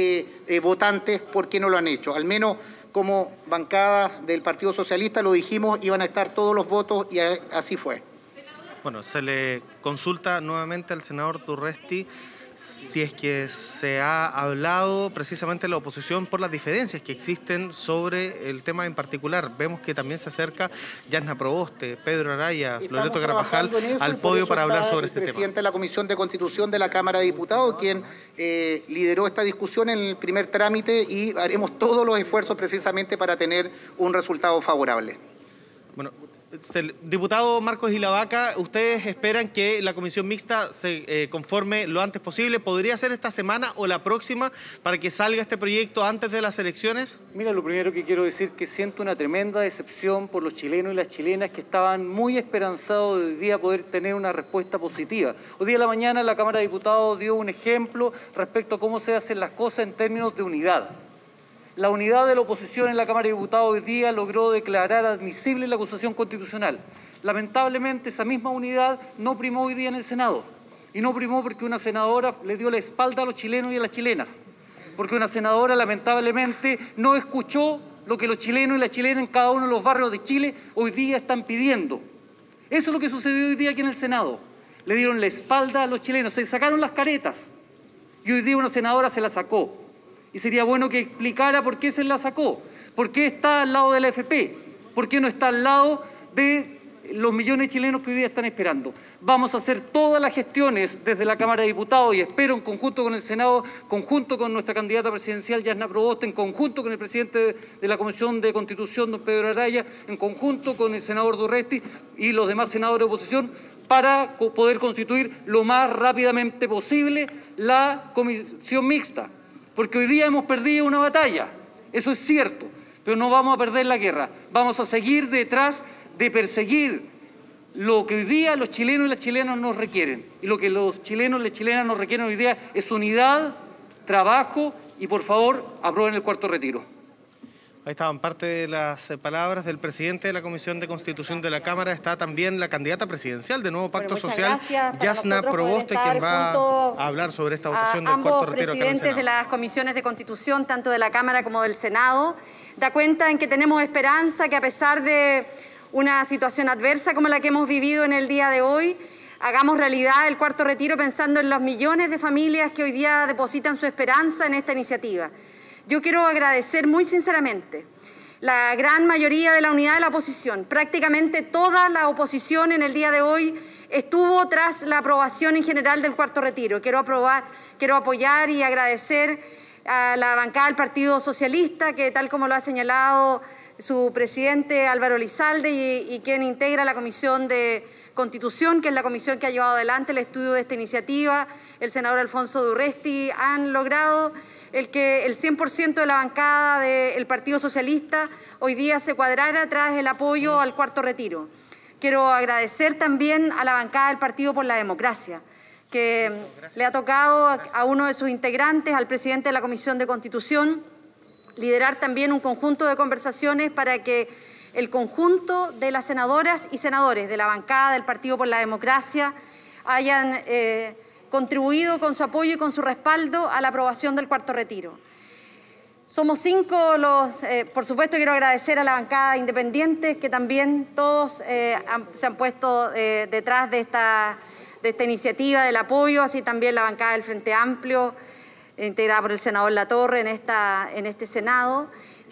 [SPEAKER 21] votantes por qué no lo han hecho. Al menos como bancada del Partido Socialista lo dijimos, iban a estar todos los votos y así fue.
[SPEAKER 4] Bueno, se le consulta nuevamente al senador Urresti si es que se ha hablado precisamente en la oposición por las diferencias que existen sobre el tema en particular. Vemos que también se acerca Yasna Proboste, Pedro Araya, Loreto Carvajal al podio para hablar sobre este tema.
[SPEAKER 21] El presidente de la Comisión de Constitución de la Cámara de Diputados, quien lideró esta discusión en el primer trámite, y haremos todos los esfuerzos precisamente para tener un resultado favorable.
[SPEAKER 4] Bueno, Diputado Marcos Ilavaca, ¿ustedes esperan que la comisión mixta se conforme lo antes posible? ¿Podría ser esta semana o la próxima para que salga este proyecto antes de las elecciones?
[SPEAKER 3] Mira, lo primero que quiero decir es que siento una tremenda decepción por los chilenos y las chilenas que estaban muy esperanzados de hoy día poder tener una respuesta positiva. Hoy día a la mañana la Cámara de Diputados dio un ejemplo respecto a cómo se hacen las cosas en términos de unidad. La unidad de la oposición en la Cámara de Diputados hoy día logró declarar admisible la acusación constitucional. Lamentablemente esa misma unidad no primó hoy día en el Senado. Y no primó porque una senadora le dio la espalda a los chilenos y a las chilenas. Porque una senadora lamentablemente no escuchó lo que los chilenos y las chilenas en cada uno de los barrios de Chile hoy día están pidiendo. Eso es lo que sucedió hoy día aquí en el Senado. Le dieron la espalda a los chilenos, se sacaron las caretas. Y hoy día una senadora se la sacó. Y sería bueno que explicara por qué se la sacó, por qué está al lado de la AFP, por qué no está al lado de los millones de chilenos que hoy día están esperando. Vamos a hacer todas las gestiones desde la Cámara de Diputados y espero en conjunto con el Senado, conjunto con nuestra candidata presidencial Yasna Proboste, en conjunto con el presidente de la Comisión de Constitución, don Pedro Araya, en conjunto con el senador Durresti y los demás senadores de oposición, para poder constituir lo más rápidamente posible la comisión mixta. Porque hoy día hemos perdido una batalla, eso es cierto, pero no vamos a perder la guerra. Vamos a seguir detrás de perseguir lo que hoy día los chilenos y las chilenas nos requieren. Y lo que los chilenos y las chilenas nos requieren hoy día es unidad, trabajo y, por favor, aprueben el cuarto retiro.
[SPEAKER 4] Ahí estaban parte de las palabras del presidente de la Comisión de Constitución de la Cámara. Está también la candidata presidencial de Nuevo Pacto Social, Yasna Proboste, quien va a hablar sobre esta votación del cuarto retiro.
[SPEAKER 22] Ambos presidentes de las comisiones de Constitución, tanto de la Cámara como del Senado, da cuenta en que tenemos esperanza que a pesar de una situación adversa como la que hemos vivido en el día de hoy, hagamos realidad el cuarto retiro pensando en los millones de familias que hoy día depositan su esperanza en esta iniciativa. Yo quiero agradecer muy sinceramente la gran mayoría de la unidad de la oposición. Prácticamente toda la oposición en el día de hoy estuvo tras la aprobación en general del cuarto retiro. Quiero apoyar y agradecer a la bancada del Partido Socialista, que tal como lo ha señalado su presidente Álvaro Elizalde y quien integra la Comisión de Constitución, que es la comisión que ha llevado adelante el estudio de esta iniciativa, el senador Alfonso Durresti, han logrado el que el 100% de la bancada del Partido Socialista hoy día se cuadrara tras el apoyo al cuarto retiro. Quiero agradecer también a la bancada del Partido por la Democracia, que le ha tocado a uno de sus integrantes, al presidente de la Comisión de Constitución, liderar también un conjunto de conversaciones para que el conjunto de las senadoras y senadores de la bancada del Partido por la Democracia hayan contribuido con su apoyo y con su respaldo a la aprobación del cuarto retiro. Somos 5 los, por supuesto quiero agradecer a la bancada independiente, que también todos se han puesto detrás de esta iniciativa del apoyo, así también la bancada del Frente Amplio, integrada por el senador Latorre en este Senado,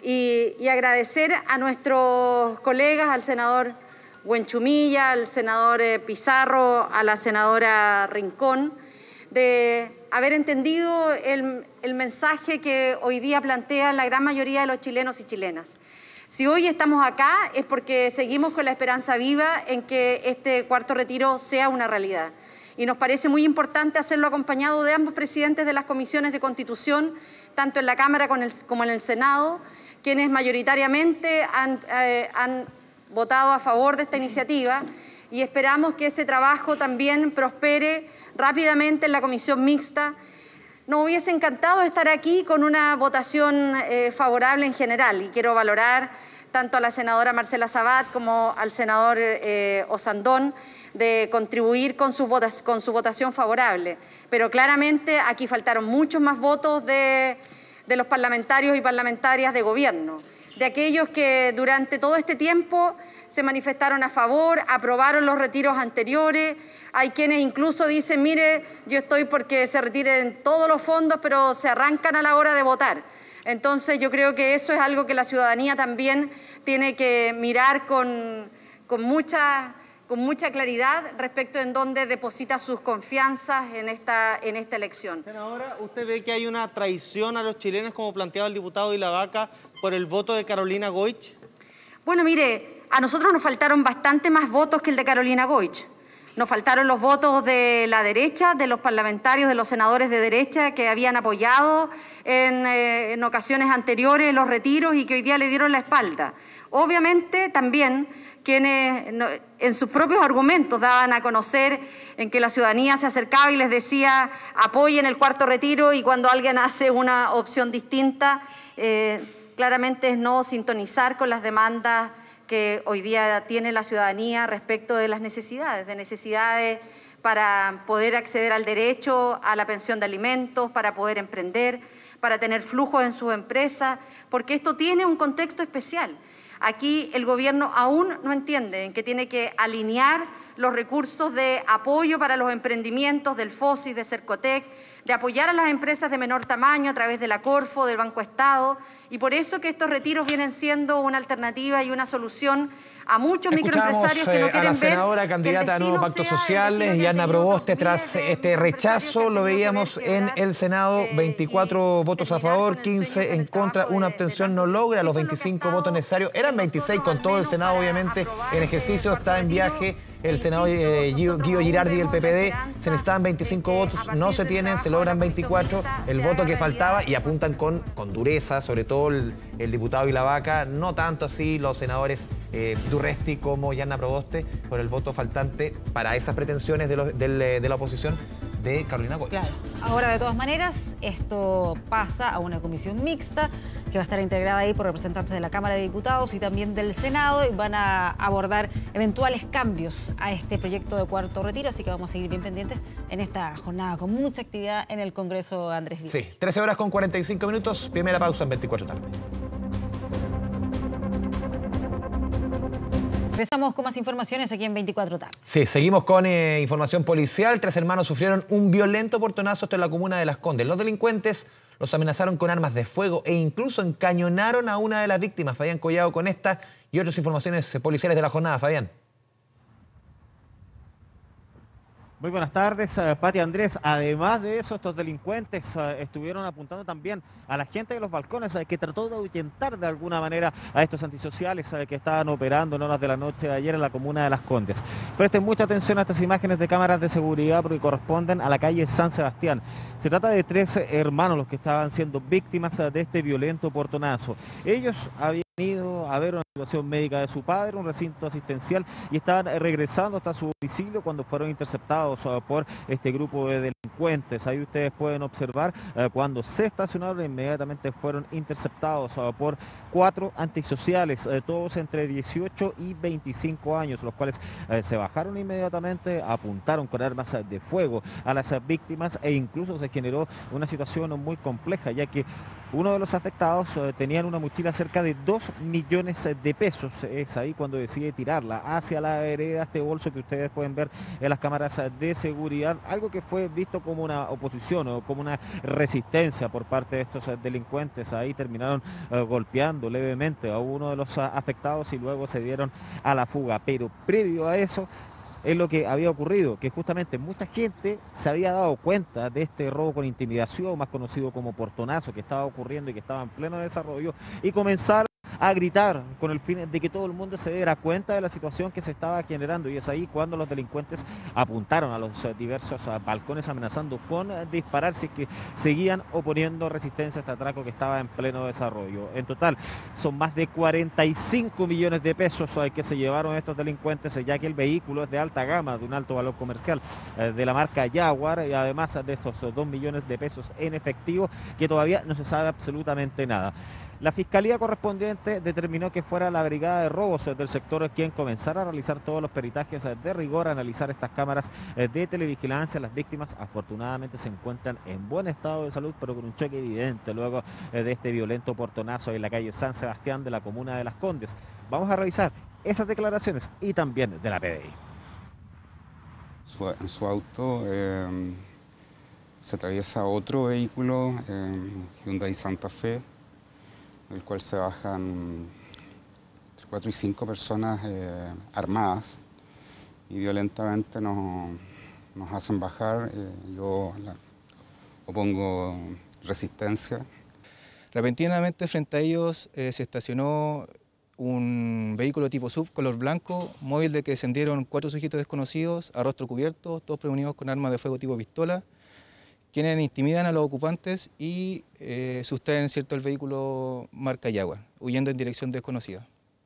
[SPEAKER 22] y agradecer a nuestros colegas, al senador Buenchumilla, al senador Pizarro, a la senadora Rincón, de haber entendido el mensaje que hoy día plantean la gran mayoría de los chilenos y chilenas. Si hoy estamos acá es porque seguimos con la esperanza viva en que este cuarto retiro sea una realidad. Y nos parece muy importante hacerlo acompañado de ambos presidentes de las comisiones de Constitución, tanto en la Cámara como en el Senado, quienes mayoritariamente han votado a favor de esta iniciativa, y esperamos que ese trabajo también prospere rápidamente en la comisión mixta. Nos hubiese encantado estar aquí con una votación favorable en general, y quiero valorar tanto a la senadora Marcela Sabat como al senador Osandón de contribuir con su votación favorable. Pero claramente aquí faltaron muchos más votos de los parlamentarios y parlamentarias de gobierno, de aquellos que durante todo este tiempo se manifestaron a favor, aprobaron los retiros anteriores. Hay quienes incluso dicen, mire, yo estoy porque se retiren todos los fondos, pero se arrancan a la hora de votar. Entonces yo creo que eso es algo que la ciudadanía también tiene que mirar con mucha claridad respecto en dónde deposita sus confianzas en esta elección.
[SPEAKER 4] Senadora, ¿usted ve que hay una traición a los chilenos, como planteaba el diputado Ilavaca, por el voto de Carolina Goich?
[SPEAKER 22] Bueno, mire, A nosotros nos faltaron bastante más votos que el de Carolina Goich. Nos faltaron los votos de la derecha, de los parlamentarios, de los senadores de derecha que habían apoyado en ocasiones anteriores los retiros y que hoy día le dieron la espalda. Obviamente también quienes en sus propios argumentos daban a conocer en que la ciudadanía se acercaba y les decía apoyen el cuarto retiro, y cuando alguien hace una opción distinta, claramente es no sintonizar con las demandas que hoy día tiene la ciudadanía respecto de las necesidades para poder acceder al derecho a la pensión de alimentos, para poder emprender, para tener flujos en sus empresas, porque esto tiene un contexto especial. Aquí el gobierno aún no entiende en que tiene que alinear los recursos de apoyo para los emprendimientos del FOSIS, de Cercotec, de apoyar a las empresas de menor tamaño a través de la Corfo, del Banco Estado, y por eso que estos retiros vienen siendo una alternativa y una solución a muchos microempresarios que no quieren ver.
[SPEAKER 2] A la senadora candidata a Nuevo Pacto Social, Yanna Proboste, tras este rechazo, lo veíamos en el Senado, 24 votos a favor, 15 en contra, una abstención, no logra los 25 votos necesarios. Eran 26 con todo el Senado, obviamente, en ejercicio, está en viaje el senador Guido Girardi del PPD, se necesitaban 25 votos, no se tienen, se logran 24, el voto que faltaba, y apuntan con dureza, sobre todo el diputado Ilavaca, no tanto así los senadores Durresti como Yanna Proboste, por el voto faltante para esas pretensiones de la oposición de Carolina Goich.
[SPEAKER 1] Claro. Ahora, de todas maneras, esto pasa a una comisión mixta que va a estar integrada ahí por representantes de la Cámara de Diputados y también del Senado, y van a abordar eventuales cambios a este proyecto de cuarto retiro, así que vamos a seguir bien pendientes en esta jornada con mucha actividad en el Congreso, Andrés Vidal.
[SPEAKER 2] Sí, 13 horas con 45 minutos, primera pausa en 24 tarde.
[SPEAKER 1] Regresamos con más informaciones aquí en 24 tarde.
[SPEAKER 2] Sí, seguimos con información policial. 3 hermanos sufrieron un violento portonazo en la comuna de Las Condes. Los delincuentes los amenazaron con armas de fuego e incluso encañonaron a una de las víctimas. Fabián Collado con esta y otras informaciones policiales de la jornada. Fabián.
[SPEAKER 5] Muy buenas tardes, Pati, Andrés. Además de eso, estos delincuentes estuvieron apuntando también a la gente de los balcones que trató de ahuyentar de alguna manera a estos antisociales que estaban operando en horas de la noche de ayer en la comuna de Las Condes. Presten mucha atención a estas imágenes de cámaras de seguridad porque corresponden a la calle San Sebastián. Se trata de 3 hermanos los que estaban siendo víctimas de este violento portonazo. Ellos habían ido a ver una situación médica de su padre, un recinto asistencial, y estaban regresando hasta su domicilio cuando fueron interceptados por este grupo de delincuentes. Ahí ustedes pueden observar cuando se estacionaron, inmediatamente fueron interceptados por 4 antisociales, todos entre 18 y 25 años, los cuales se bajaron inmediatamente, apuntaron con armas de fuego a las víctimas e incluso se generó una situación muy compleja, ya que uno de los afectados tenía una mochila cerca de 2 millones de pesos. Es ahí cuando decide tirarla hacia la vereda, este bolso que ustedes pueden ver en las cámaras de seguridad, algo que fue visto como una oposición o como una resistencia por parte de estos delincuentes. Ahí terminaron golpeando levemente a uno de los afectados y luego se dieron a la fuga. Pero previo a eso es lo que había ocurrido, que justamente mucha gente se había dado cuenta de este robo con intimidación, más conocido como portonazo, que estaba ocurriendo y que estaba en pleno desarrollo, y comenzaron a gritar con el fin de que todo el mundo se diera cuenta de la situación que se estaba generando, y es ahí cuando los delincuentes apuntaron a los diversos balcones amenazando con disparar si es que seguían oponiendo resistencia a este atraco que estaba en pleno desarrollo. En total son más de 45 millones de pesos que se llevaron estos delincuentes, ya que el vehículo es de alta gama, de un alto valor comercial, de la marca Jaguar, y además de estos 2 millones de pesos en efectivo que todavía no se sabe absolutamente nada. La Fiscalía correspondiente determinó que fuera la Brigada de Robos del sector quien comenzara a realizar todos los peritajes de rigor, a analizar estas cámaras de televigilancia. Las víctimas afortunadamente se encuentran en buen estado de salud, pero con un choque evidente luego de este violento portonazo en la calle San Sebastián de la comuna de Las Condes. Vamos a revisar esas declaraciones y también de la PDI.
[SPEAKER 7] En su auto se atraviesa otro vehículo, Hyundai Santa Fe, el cual se bajan entre 4 y 5 personas armadas y violentamente nos hacen bajar. Yo opongo resistencia.
[SPEAKER 23] Repentinamente frente a ellos se estacionó
[SPEAKER 8] un vehículo tipo SUV color blanco, móvil del que descendieron 4 sujetos desconocidos a rostro cubierto, todos prevenidos con armas de fuego tipo pistola, quienes intimidan a los ocupantes y sustraen el vehículo marca Jaguar, huyendo en dirección desconocida.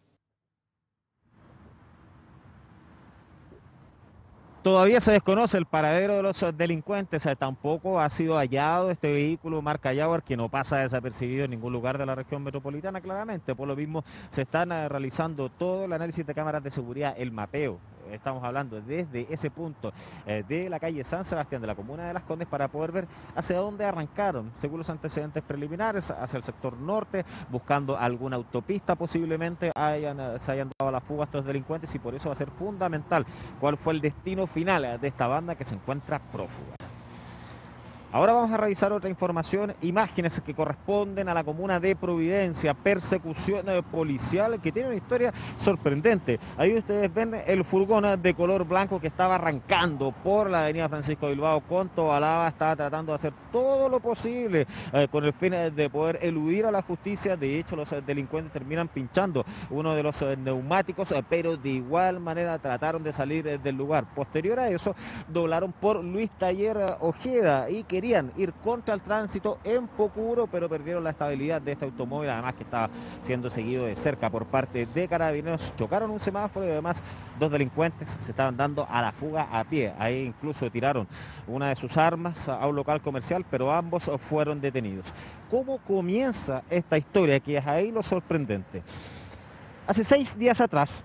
[SPEAKER 5] Todavía se desconoce el paradero de los delincuentes, tampoco ha sido hallado este vehículo marca Jaguar, que no pasa desapercibido en ningún lugar de la región metropolitana, claramente. Por lo mismo se están realizando todo el análisis de cámaras de seguridad, el mapeo. Estamos hablando desde ese punto de la calle San Sebastián de la comuna de Las Condes para poder ver hacia dónde arrancaron, según los antecedentes preliminares, hacia el sector norte, buscando alguna autopista, posiblemente se hayan dado a la fuga estos delincuentes, y por eso va a ser fundamental cuál fue el destino final de esta banda que se encuentra prófuga. Ahora vamos a revisar otra información, imágenes que corresponden a la comuna de Providencia, persecución policial que tiene una historia sorprendente. Ahí ustedes ven el furgón de color blanco que estaba arrancando por la avenida Francisco Bilbao con Tobalaba, estaba tratando de hacer todo lo posible con el fin de poder eludir a la justicia. De hecho, los delincuentes terminan pinchando uno de los neumáticos, pero de igual manera trataron de salir del lugar. Posterior a eso, doblaron por Luis Taller Ojeda y querían ir contra el tránsito en Pocuro, pero perdieron la estabilidad de este automóvil, además que estaba siendo seguido de cerca por parte de carabineros. Chocaron un semáforo y además 2 delincuentes se estaban dando a la fuga a pie. Ahí incluso tiraron una de sus armas a un local comercial, pero ambos fueron detenidos. ¿Cómo comienza esta historia? Que es ahí lo sorprendente. Hace 6 días atrás,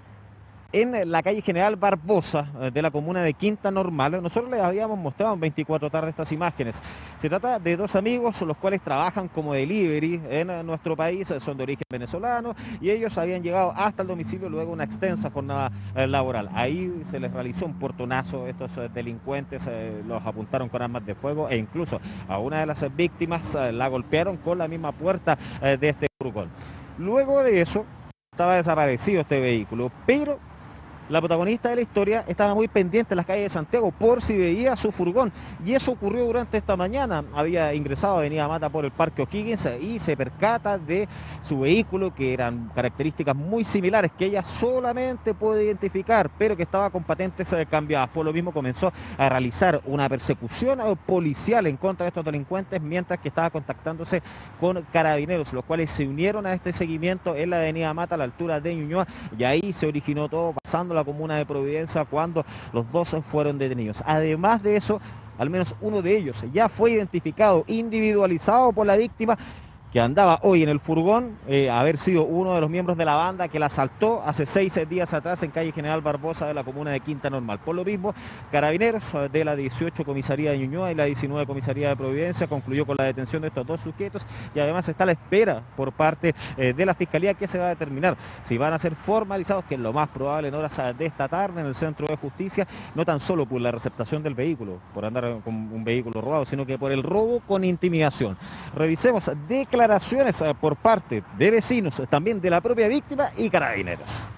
[SPEAKER 5] en la calle General Barbosa de la comuna de Quinta Normal, nosotros les habíamos mostrado en 24 tarde estas imágenes. Se trata de 2 amigos, los cuales trabajan como delivery en nuestro país, son de origen venezolano, y ellos habían llegado hasta el domicilio luego de una extensa jornada laboral. Ahí se les realizó un portonazo, estos delincuentes los apuntaron con armas de fuego e incluso a una de las víctimas la golpearon con la misma puerta de este furgón. Luego de eso estaba desaparecido este vehículo, pero la protagonista de la historia estaba muy pendiente en las calles de Santiago por si veía su furgón, y eso ocurrió durante esta mañana. Había ingresado a Avenida Mata por el Parque O'Higgins y se percata de su vehículo, que eran características muy similares que ella solamente puede identificar, pero que estaba con patentes cambiadas. Por lo mismo comenzó a realizar una persecución policial en contra de estos delincuentes, mientras que estaba contactándose con carabineros, los cuales se unieron a este seguimiento en la Avenida Mata a la altura de Ñuñoa, y ahí se originó todo pasando la comuna de Providencia cuando los 2 fueron detenidos. Además de eso, al menos uno de ellos ya fue identificado, individualizado por la víctima, que andaba hoy en el furgón, haber sido uno de los miembros de la banda que la asaltó hace 6 días atrás en calle General Barbosa de la comuna de Quinta Normal. Por lo mismo, carabineros de la 18 comisaría de Ñuñoa y la 19 comisaría de Providencia concluyó con la detención de estos 2 sujetos, y además está a la espera por parte de la Fiscalía que se va a determinar si van a ser formalizados, que es lo más probable en horas de esta tarde en el Centro de Justicia, no tan solo por la receptación del vehículo, por andar con un vehículo robado, sino que por el robo con intimidación. Revisemos declaraciones por parte de vecinos, también de la propia víctima y carabineros.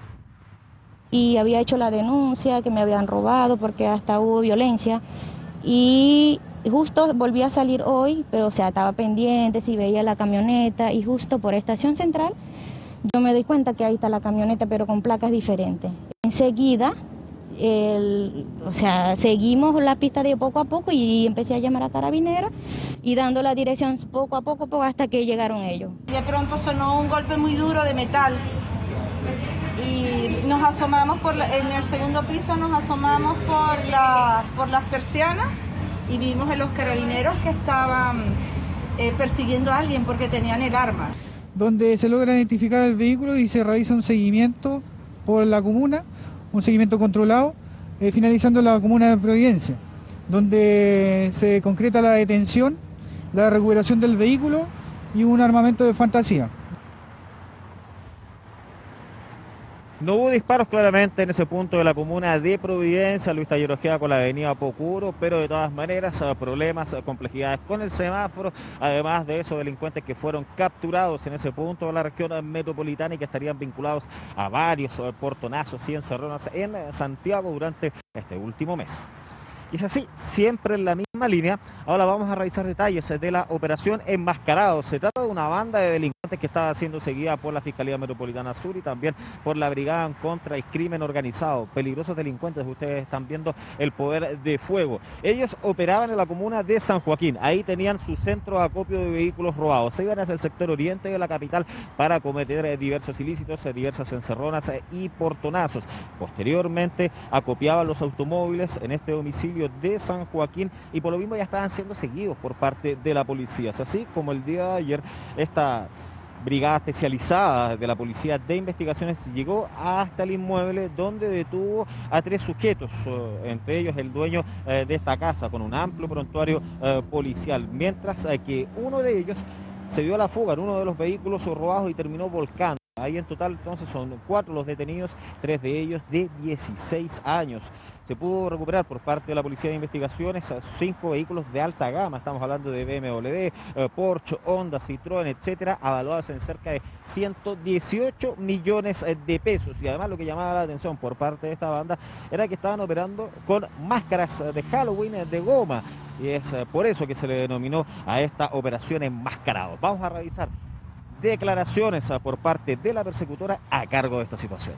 [SPEAKER 9] Y había hecho la denuncia que me habían robado porque hasta hubo violencia, y justo volví a salir hoy, pero o sea, estaba pendiente si veía la camioneta, y justo por Estación Central yo me doy cuenta que ahí está la camioneta, pero con placas diferentes. Enseguida o sea, seguimos la pista de poco a poco y empecé a llamar a carabineros y dando la dirección poco a poco hasta que llegaron ellos.
[SPEAKER 23] De pronto sonó un golpe muy duro de metal y nos asomamos en el segundo piso, nos asomamos por las persianas y vimos a los carabineros que estaban persiguiendo a alguien porque tenían el arma.
[SPEAKER 24] Donde se logra identificar el vehículo y se realiza un seguimiento por la comuna, un seguimiento controlado, finalizando la comuna de Providencia, donde se concreta la detención, la recuperación del vehículo y un armamento de fantasía.
[SPEAKER 5] No hubo disparos claramente en ese punto de la comuna de Providencia, Luis Taller Ojeda con la avenida Pocuro, pero de todas maneras problemas, complejidades con el semáforo, además de esos delincuentes que fueron capturados en ese punto de la región metropolitana y que estarían vinculados a varios portonazos y encerronas en Santiago durante este último mes. Y es así, siempre en la misma línea. Ahora vamos a revisar detalles de la operación Enmascarado. Se trata de una banda de delincuentes que estaba siendo seguida por la Fiscalía Metropolitana Sur y también por la Brigada contra el Crimen Organizado. Peligrosos delincuentes, ustedes están viendo el poder de fuego. Ellos operaban en la comuna de San Joaquín. Ahí tenían su centro de acopio de vehículos robados. Se iban hacia el sector oriente de la capital para cometer diversos ilícitos, diversas encerronas y portonazos. Posteriormente acopiaban los automóviles en este domicilio de San Joaquín y por lo mismo ya estaban siendo seguidos por parte de la policía. Es así como el día de ayer esta brigada especializada de la Policía de Investigaciones llegó hasta el inmueble donde detuvo a 3 sujetos, entre ellos el dueño de esta casa, con un amplio prontuario policial, mientras que uno de ellos se dio a la fuga en uno de los vehículos robados y terminó volcando. Ahí en total entonces son 4 los detenidos, 3 de ellos de 16 años. Se pudo recuperar por parte de la Policía de Investigaciones 5 vehículos de alta gama, estamos hablando de BMW, Porsche, Honda, Citroën, etcétera, avalados en cerca de 118 millones de pesos. Y además lo que llamaba la atención por parte de esta banda era que estaban operando con máscaras de Halloween de goma. Y es por eso que se le denominó a esta operación Enmascarado. Vamos a revisar declaraciones por parte de la persecutora a cargo de esta situación.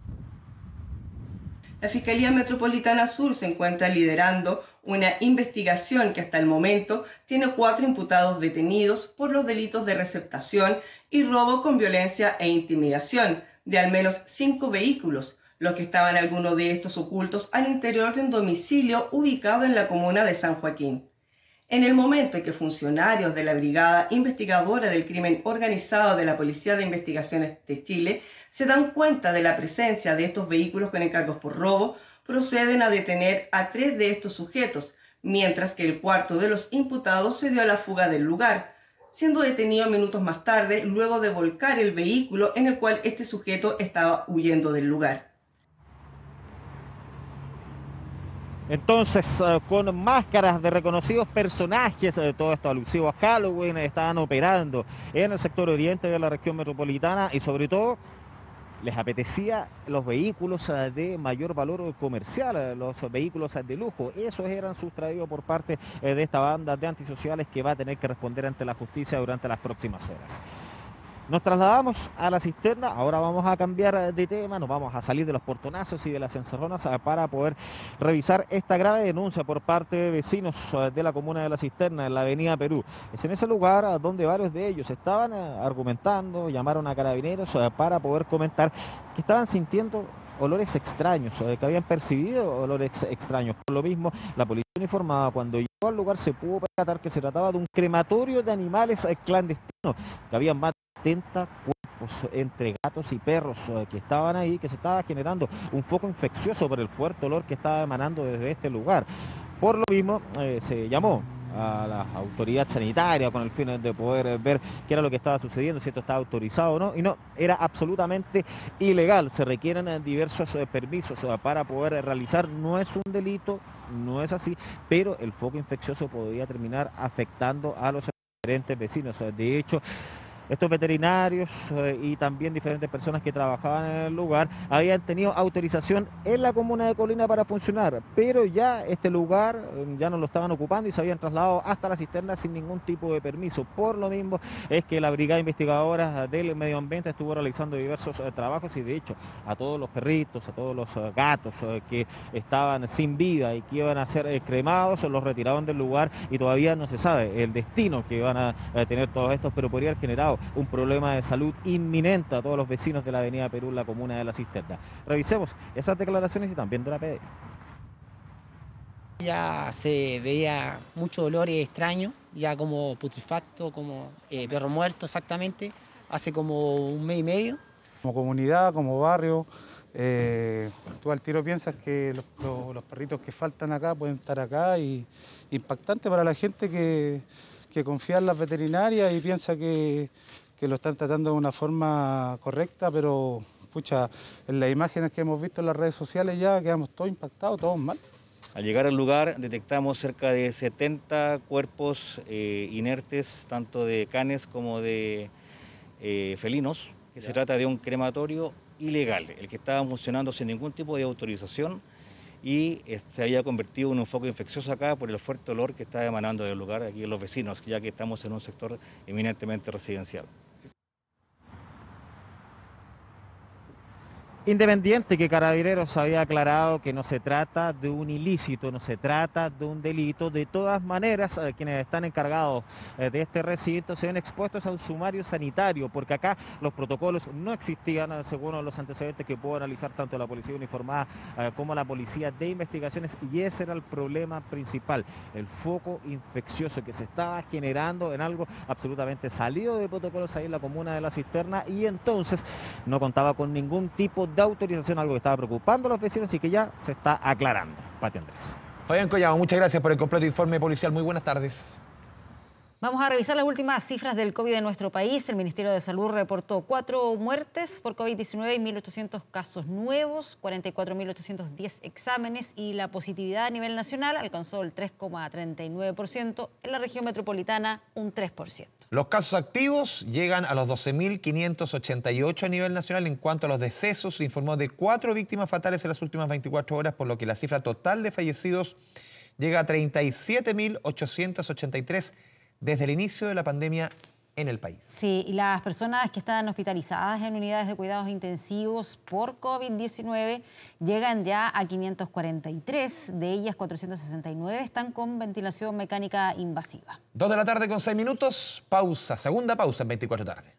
[SPEAKER 10] La Fiscalía Metropolitana Sur se encuentra liderando una investigación que hasta el momento tiene 4 imputados detenidos por los delitos de receptación y robo con violencia e intimidación de al menos 5 vehículos, los que estaban algunos de estos ocultos al interior de un domicilio ubicado en la comuna de San Joaquín. En el momento en que funcionarios de la Brigada Investigadora del Crimen Organizado de la Policía de Investigaciones de Chile se dan cuenta de la presencia de estos vehículos con encargos por robo, proceden a detener a 3 de estos sujetos, mientras que el 4º de los imputados se dio a la fuga del lugar, siendo detenido minutos más tarde luego de volcar el vehículo en el cual este sujeto estaba huyendo del lugar.
[SPEAKER 5] Entonces, con máscaras de reconocidos personajes, todo esto alusivo a Halloween, estaban operando en el sector oriente de la región metropolitana y sobre todo les apetecía los vehículos de mayor valor comercial, los vehículos de lujo. Esos eran sustraídos por parte de esta banda de antisociales que va a tener que responder ante la justicia durante las próximas horas. Nos trasladamos a la cisterna, ahora vamos a cambiar de tema, nos vamos a salir de los portonazos y de las encerronas para poder revisar esta grave denuncia por parte de vecinos de la comuna de La Cisterna, en la avenida Perú. Es en ese lugar donde varios de ellos estaban argumentando, llamaron a carabineros para poder comentar que estaban sintiendo olores extraños, que habían percibido olores extraños. Por lo mismo, la policía uniformada, cuando llegó al lugar, se pudo percatar que se trataba de un crematorio de animales clandestinos, que habían más de 70 cuerpos entre gatos y perros que estaban ahí, que se estaba generando un foco infeccioso por el fuerte olor que estaba emanando desde este lugar. Por lo mismo, se llamó a la autoridad sanitaria con el fin de poder ver qué era lo que estaba sucediendo, si esto estaba autorizado o no, y no, era absolutamente ilegal. Se requieren diversos permisos para poder realizar, no es un delito, no es así, pero el foco infeccioso podría terminar afectando a los diferentes vecinos. De hecho, estos veterinarios y también diferentes personas que trabajaban en el lugar habían tenido autorización en la comuna de Colina para funcionar, pero ya este lugar ya no lo estaban ocupando y se habían trasladado hasta La Cisterna sin ningún tipo de permiso. Por lo mismo es que la Brigada Investigadora del Medio Ambiente estuvo realizando diversos trabajos y de hecho a todos los perritos, a todos los gatos que estaban sin vida y que iban a ser cremados, los retiraron del lugar y todavía no se sabe el destino que van a tener todos estos, pero podría haber generado un problema de salud inminente a todos los vecinos de la avenida Perú, la comuna de La Cisterna. Revisemos esas declaraciones y también de la PD.
[SPEAKER 11] Ya se veía mucho olor extraño, ya como putrefacto, como perro muerto exactamente, hace como un mes y medio.
[SPEAKER 12] Como comunidad, como barrio, tú al tiro piensas que los perritos que faltan acá pueden estar acá y impactante para la gente que confía en las veterinarias y piensa que lo están tratando de una forma correcta, pero pucha, en las imágenes que hemos visto en las redes sociales ya quedamos todos impactados, todos mal.
[SPEAKER 13] Al llegar al lugar detectamos cerca de 70 cuerpos inertes, tanto de canes como de felinos, que se trata de un crematorio ilegal, el que estaba funcionando sin ningún tipo de autorización y se había convertido en un foco infeccioso acá por el fuerte olor que está emanando del lugar aquí en los vecinos, ya que estamos en un sector eminentemente residencial.
[SPEAKER 5] Independiente que Carabineros había aclarado que no se trata de un ilícito, no se trata de un delito. De todas maneras, quienes están encargados de este recinto se ven expuestos a un sumario sanitario, porque acá los protocolos no existían, según los antecedentes que pudo analizar tanto la Policía Uniformada como la Policía de Investigaciones, y ese era el problema principal, el foco infeccioso que se estaba generando en algo absolutamente salido de protocolos ahí en la comuna de La Cisterna, y entonces no contaba con ningún tipo de autorización, algo que estaba preocupando a los vecinos y que ya se está aclarando. Pati Andrés.
[SPEAKER 2] Fabián Collado, muchas gracias por el completo informe policial. Muy buenas tardes.
[SPEAKER 1] Vamos a revisar las últimas cifras del COVID en nuestro país. El Ministerio de Salud reportó 4 muertes por COVID-19 y 1.800 casos nuevos, 44.810 exámenes, y la positividad a nivel nacional alcanzó el 3,39%, en la región metropolitana un 3%.
[SPEAKER 2] Los casos activos llegan a los 12.588 a nivel nacional. En cuanto a los decesos, se informó de 4 víctimas fatales en las últimas 24 horas, por lo que la cifra total de fallecidos llega a 37.883 desde el inicio de la pandemia en el país.
[SPEAKER 1] Sí, y las personas que están hospitalizadas en unidades de cuidados intensivos por COVID-19 llegan ya a 543, de ellas 469 están con ventilación mecánica invasiva.
[SPEAKER 2] 2 de la tarde con 6 minutos, pausa, segunda pausa en 24 tarde.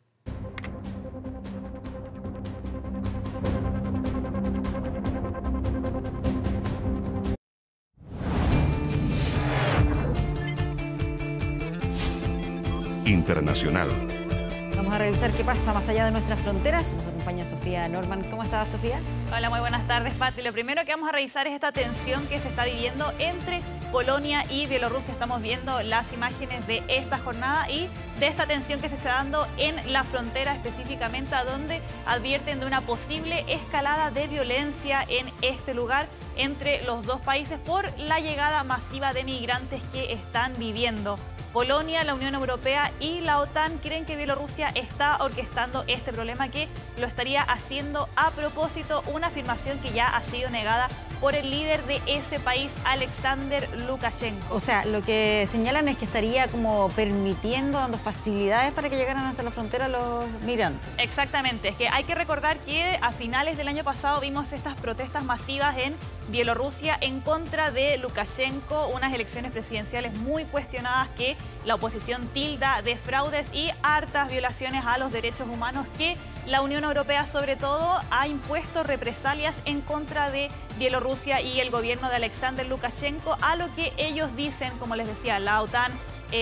[SPEAKER 14] Internacional.
[SPEAKER 1] Vamos a revisar qué pasa más allá de nuestras fronteras. Nos acompaña Sofía Norman. ¿Cómo estás, Sofía?
[SPEAKER 15] Hola, muy buenas tardes, Pati. Lo primero que vamos a revisar es esta tensión que se está viviendo entre Polonia y Bielorrusia. Estamos viendo las imágenes de esta jornada y de esta tensión que se está dando en la frontera, específicamente a donde advierten de una posible escalada de violencia en este lugar entre los dos países por la llegada masiva de migrantes que están viviendo. Polonia, la Unión Europea y la OTAN creen que Bielorrusia está orquestando este problema, que lo estaría haciendo a propósito, una afirmación que ya ha sido negada por el líder de ese país, Alexander Lukashenko.
[SPEAKER 1] O sea, lo que señalan es que estaría como permitiendo, dando facilidades para que llegaran hasta la frontera los migrantes.
[SPEAKER 15] Exactamente, es que hay que recordar que a finales del año pasado vimos estas protestas masivas en Bielorrusia en contra de Lukashenko, unas elecciones presidenciales muy cuestionadas que la oposición tilda de fraudes y hartas violaciones a los derechos humanos, que la Unión Europea sobre todo ha impuesto represalias en contra de Bielorrusia y el gobierno de Alexander Lukashenko, a lo que ellos dicen, como les decía, la OTAN,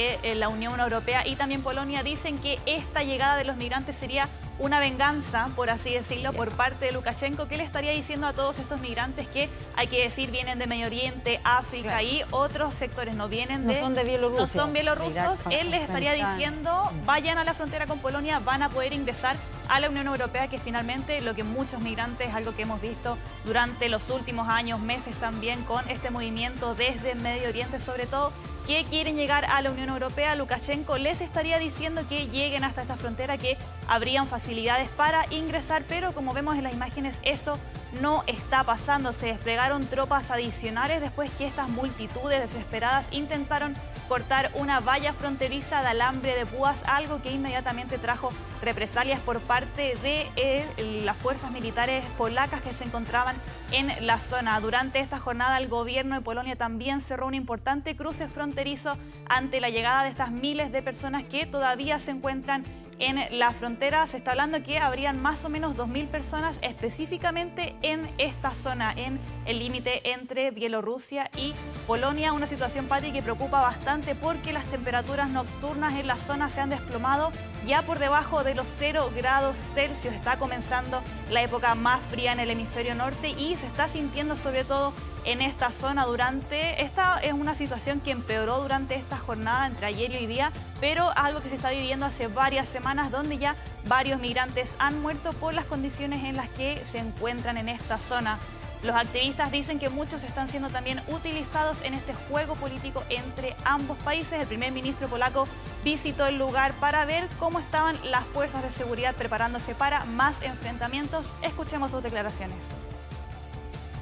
[SPEAKER 15] la Unión Europea y también Polonia dicen que esta llegada de los migrantes sería una venganza, por así decirlo, por parte de Lukashenko, que le estaría diciendo a todos estos migrantes que, hay que decir, vienen de Medio Oriente, África y otros sectores, no vienen de...
[SPEAKER 1] No son de Bielorrusia.
[SPEAKER 15] No son bielorrusos. Él les estaría diciendo, vayan a la frontera con Polonia, van a poder ingresar a la Unión Europea, que finalmente lo que muchos migrantes, algo que hemos visto durante los últimos años, meses también, con este movimiento desde Medio Oriente sobre todo, que quieren llegar a la Unión Europea. Lukashenko les estaría diciendo que lleguen hasta esta frontera, que habrían facilidades para ingresar, pero como vemos en las imágenes, eso no está pasando. Se desplegaron tropas adicionales después que estas multitudes desesperadas intentaron cortar una valla fronteriza de alambre de púas, algo que inmediatamente trajo represalias por parte de las fuerzas militares polacas que se encontraban en la zona. Durante esta jornada, el gobierno de Polonia también cerró un importante cruce fronterizo ante la llegada de estas miles de personas que todavía se encuentran en la frontera. Se está hablando que habrían más o menos 2.000 personas específicamente en esta zona, en el límite entre Bielorrusia y Polonia. Una situación, Pati, que preocupa bastante porque las temperaturas nocturnas en la zona se han desplomado ya por debajo de los 0 grados Celsius. Está comenzando la época más fría en el hemisferio norte y se está sintiendo sobre todo en esta zona. Esta es una situación que empeoró durante esta jornada entre ayer y hoy día, pero algo que se está viviendo hace varias semanas, donde ya varios migrantes han muerto por las condiciones en las que se encuentran en esta zona. Los activistas dicen que muchos están siendo también utilizados en este juego político entre ambos países. El primer ministro polaco visitó el lugar para ver cómo estaban las fuerzas de seguridad preparándose para más enfrentamientos. Escuchemos sus declaraciones.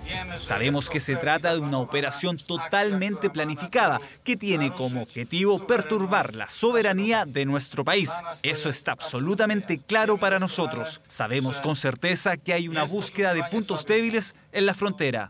[SPEAKER 6] Sabemos que se trata de una operación totalmente planificada que tiene como objetivo perturbar la soberanía de nuestro país. Eso está absolutamente claro para nosotros. Sabemos con certeza que hay una búsqueda de puntos débiles en la frontera.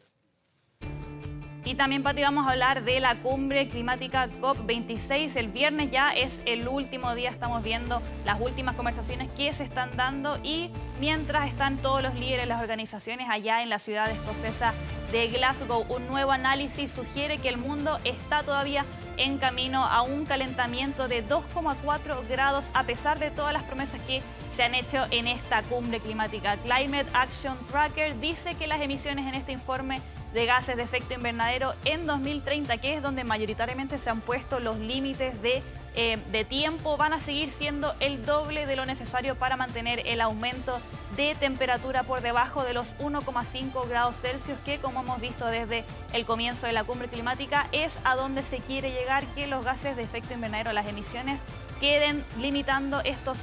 [SPEAKER 15] Y también, Pati, vamos a hablar de la cumbre climática COP26. El viernes ya es el último día, estamos viendo las últimas conversaciones que se están dando y mientras están todos los líderes de las organizaciones allá en la ciudad escocesa de Glasgow, un nuevo análisis sugiere que el mundo está todavía en camino a un calentamiento de 2,4 grados a pesar de todas las promesas que se han hecho en esta cumbre climática. Climate Action Tracker dice que las emisiones en este informe de gases de efecto invernadero en 2030, que es donde mayoritariamente se han puesto los límites de tiempo, van a seguir siendo el doble de lo necesario para mantener el aumento de temperatura por debajo de los 1,5 grados Celsius, que como hemos visto desde el comienzo de la cumbre climática es a donde se quiere llegar, que los gases de efecto invernadero, las emisiones, queden limitando estos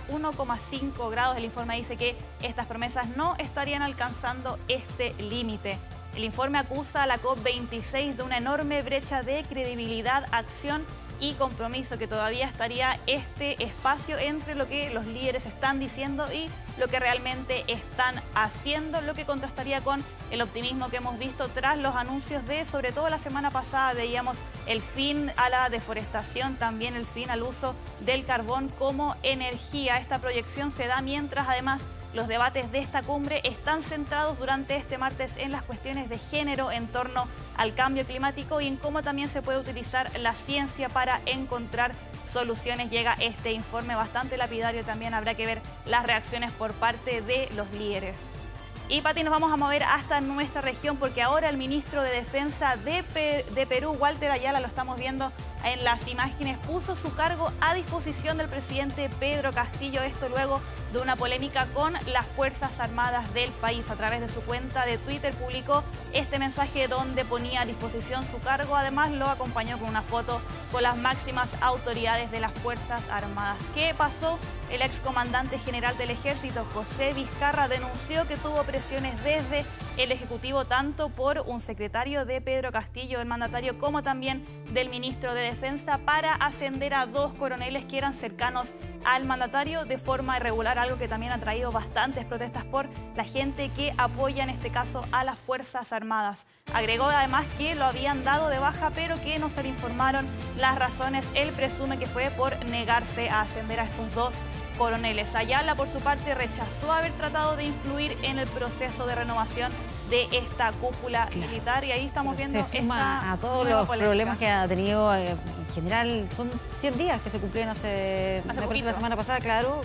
[SPEAKER 15] 1,5 grados. El informe dice que estas promesas no estarían alcanzando este límite. El informe acusa a la COP26 de una enorme brecha de credibilidad, acción y compromiso, que todavía estaría este espacio entre lo que los líderes están diciendo y lo que realmente están haciendo, lo que contrastaría con el optimismo que hemos visto tras los anuncios de, sobre todo la semana pasada, veíamos el fin a la deforestación, también el fin al uso del carbón como energía. Esta proyección se da mientras además los debates de esta cumbre están centrados durante este martes en las cuestiones de género en torno al cambio climático y en cómo también se puede utilizar la ciencia para encontrar soluciones. Llega este informe bastante lapidario, también habrá que ver las reacciones por parte de los líderes. Y, Pati, nos vamos a mover hasta nuestra región porque ahora el ministro de Defensa de Perú, Walter Ayala, lo estamos viendo en las imágenes, puso su cargo a disposición del presidente Pedro Castillo. Esto luego de una polémica con las Fuerzas Armadas del país. A través de su cuenta de Twitter publicó este mensaje donde ponía a disposición su cargo. Además lo acompañó con una foto con las máximas autoridades de las Fuerzas Armadas. ¿Qué pasó? El excomandante general del Ejército, José Vizcarra, denunció que tuvo presiones desde el Ejecutivo, tanto por un secretario de Pedro Castillo, el mandatario, como también del ministro de Defensa, para ascender a 2 coroneles que eran cercanos al mandatario de forma irregular, algo que también ha traído bastantes protestas por la gente que apoya en este caso a las Fuerzas Armadas. Agregó además que lo habían dado de baja, pero que no se le informaron las razones. Él presume que fue por negarse a ascender a estos 2 coroneles. Ayala, por su parte, rechazó haber tratado de influir en el proceso de renovación de esta cúpula militar y ahí estamos viendo
[SPEAKER 1] se suma a todos los problemas que ha tenido en general. Son 100 días que se cumplían hace la semana pasada, claro,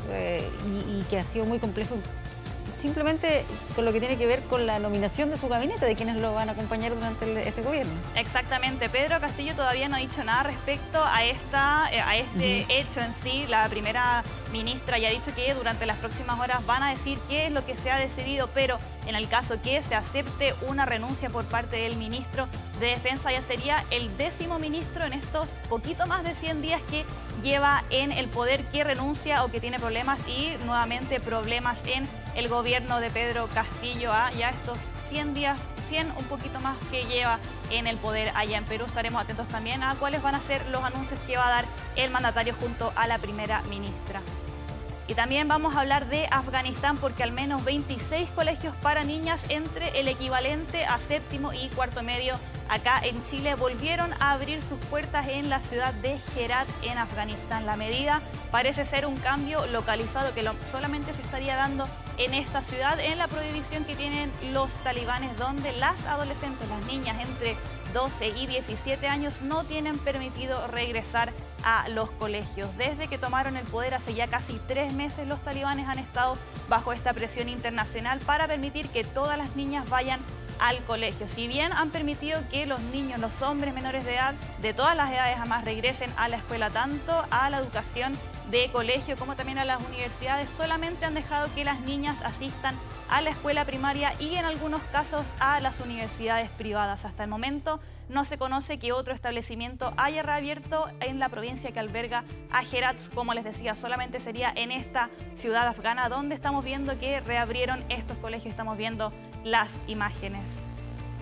[SPEAKER 1] y que ha sido muy complejo simplemente con lo que tiene que ver con la nominación de su gabinete, de quienes lo van a acompañar durante este gobierno.
[SPEAKER 15] Exactamente. Pedro Castillo todavía no ha dicho nada respecto a este hecho en sí. La primera ministra ya ha dicho que durante las próximas horas van a decir qué es lo que se ha decidido, pero en el caso que se acepte una renuncia por parte del ministro de Defensa, ya sería el 10º ministro en estos poquito más de 100 días que lleva en el poder que renuncia o que tiene problemas y nuevamente problemas en el gobierno de Pedro Castillo a ya estos 100 días, 100 un poquito más que lleva en el poder allá en Perú. Estaremos atentos también a cuáles van a ser los anuncios que va a dar el mandatario junto a la primera ministra. Y también vamos a hablar de Afganistán porque al menos 26 colegios para niñas entre el equivalente a 7º y 4º medio acá en Chile volvieron a abrir sus puertas en la ciudad de Herat en Afganistán. La medida parece ser un cambio localizado que solamente se estaría dando en esta ciudad, en la prohibición que tienen los talibanes, donde las adolescentes, las niñas entre 12 y 17 años no tienen permitido regresar a los colegios. Desde que tomaron el poder hace ya casi 3 meses, los talibanes han estado bajo esta presión internacional para permitir que todas las niñas vayan al colegio. Si bien han permitido que los niños, los hombres menores de edad, de todas las edades además, regresen a la escuela, tanto a la educación de colegio como también a las universidades, solamente han dejado que las niñas asistan a la escuela primaria y en algunos casos a las universidades privadas. Hasta el momento no se conoce que otro establecimiento haya reabierto en la provincia que alberga a Herat. Como les decía, solamente sería en esta ciudad afgana donde estamos viendo que reabrieron estos colegios. Estamos viendo las imágenes.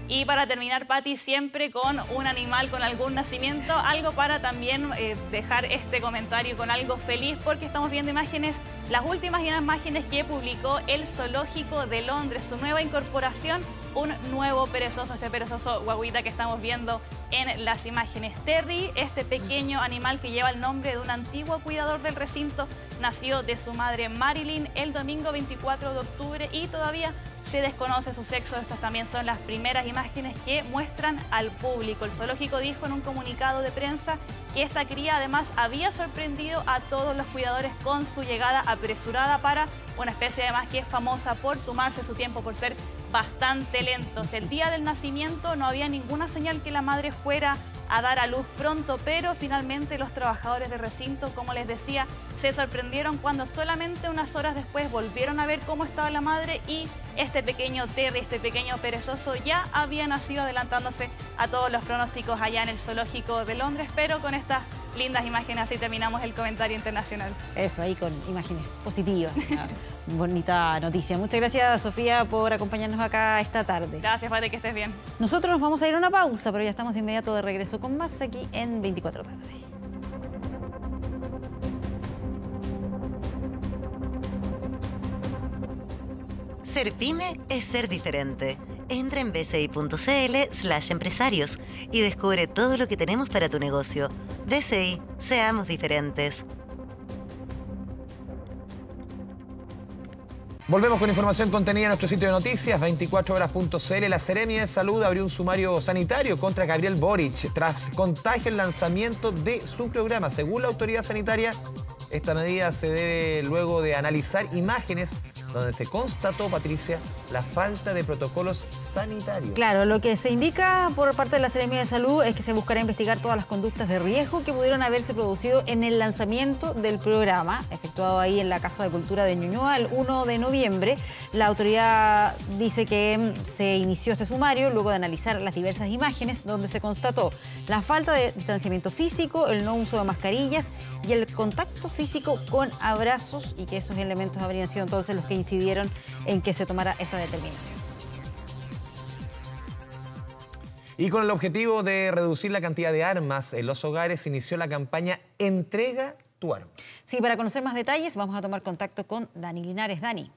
[SPEAKER 15] Y para terminar, Pati, siempre con un animal, con algún nacimiento, algo para también dejar este comentario con algo feliz, porque estamos viendo imágenes, las últimas imágenes que publicó el Zoológico de Londres, su nueva incorporación, un nuevo perezoso, este perezoso guaguita que estamos viendo en las imágenes. Terry, este pequeño animal que lleva el nombre de un antiguo cuidador del recinto, nació de su madre Marilyn el domingo 24 de octubre y todavía se desconoce su sexo. Estas también son las primeras imágenes que muestran al público. El zoológico dijo en un comunicado de prensa que esta cría además había sorprendido a todos los cuidadores con su llegada apresurada para una especie además que es famosa por tomarse su tiempo, por ser bastante lentos. El día del nacimiento no había ninguna señal que la madre fuera a dar a luz pronto, pero finalmente los trabajadores del recinto, como les decía, se sorprendieron cuando solamente unas horas después volvieron a ver cómo estaba la madre y este pequeño Terry, este pequeño perezoso, ya había nacido, adelantándose a todos los pronósticos allá en el Zoológico de Londres. Pero con estas lindas imágenes así terminamos el comentario internacional.
[SPEAKER 1] Eso, ahí con imágenes positivas. Bonita noticia. Muchas gracias, Sofía, por acompañarnos acá esta tarde.
[SPEAKER 15] Gracias, Pati, que estés bien.
[SPEAKER 1] Nosotros nos vamos a ir a una pausa, pero ya estamos de inmediato de regreso con más aquí en 24 tarde.
[SPEAKER 16] Ser pyme es ser diferente. Entra en bci.cl/empresarios y descubre todo lo que tenemos para tu negocio. BCI, seamos diferentes.
[SPEAKER 2] Volvemos con información contenida en nuestro sitio de noticias, 24horas.cl. La Seremi de Salud abrió un sumario sanitario contra Gabriel Boric tras contagio el lanzamiento de su programa. Según la autoridad sanitaria, esta medida se debe luego de analizar imágenes donde se constató, Patricia, la falta de protocolos sanitarios.
[SPEAKER 1] Claro, lo que se indica por parte de la Seremi de Salud es que se buscará investigar todas las conductas de riesgo que pudieron haberse producido en el lanzamiento del programa, efectuado ahí en la Casa de Cultura de Ñuñoa el 1 de noviembre. La autoridad dice que se inició este sumario luego de analizar las diversas imágenes donde se constató la falta de distanciamiento físico, el no uso de mascarillas y el contacto físico con abrazos, y que esos elementos habrían sido entonces los que incidieron en que se tomara esta determinación.
[SPEAKER 2] Y con el objetivo de reducir la cantidad de armas en los hogares, se inició la campaña Entrega tu arma.
[SPEAKER 1] Sí, para conocer más detalles vamos a tomar contacto con Dani Linares. Dani.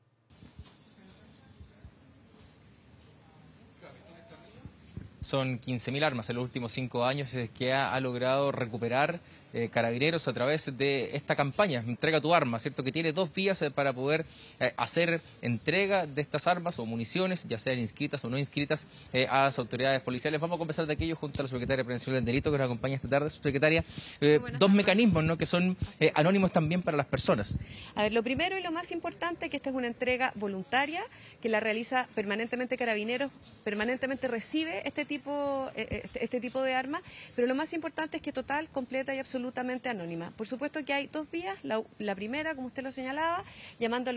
[SPEAKER 17] Son 15.000 armas en los últimos 5 años que ha logrado recuperar Carabineros a través de esta campaña, Entrega tu arma, ¿cierto? Que tiene 2 vías para poder hacer entrega de estas armas o municiones, ya sean inscritas o no inscritas, a las autoridades policiales. Vamos a conversar de aquello junto a la Secretaria de Prevención del Delito, que nos acompaña esta tarde, subsecretaria. 2 mecanismos, ¿no?, que son anónimos también para las personas.
[SPEAKER 18] A ver, lo primero y lo más importante es que esta es una entrega voluntaria que la realiza permanentemente Carabineros, permanentemente recibe este tipo de armas, pero lo más importante es que total, completa y absolutamente anónima. Por supuesto que hay 2 vías. La primera, como usted lo señalaba, llamando al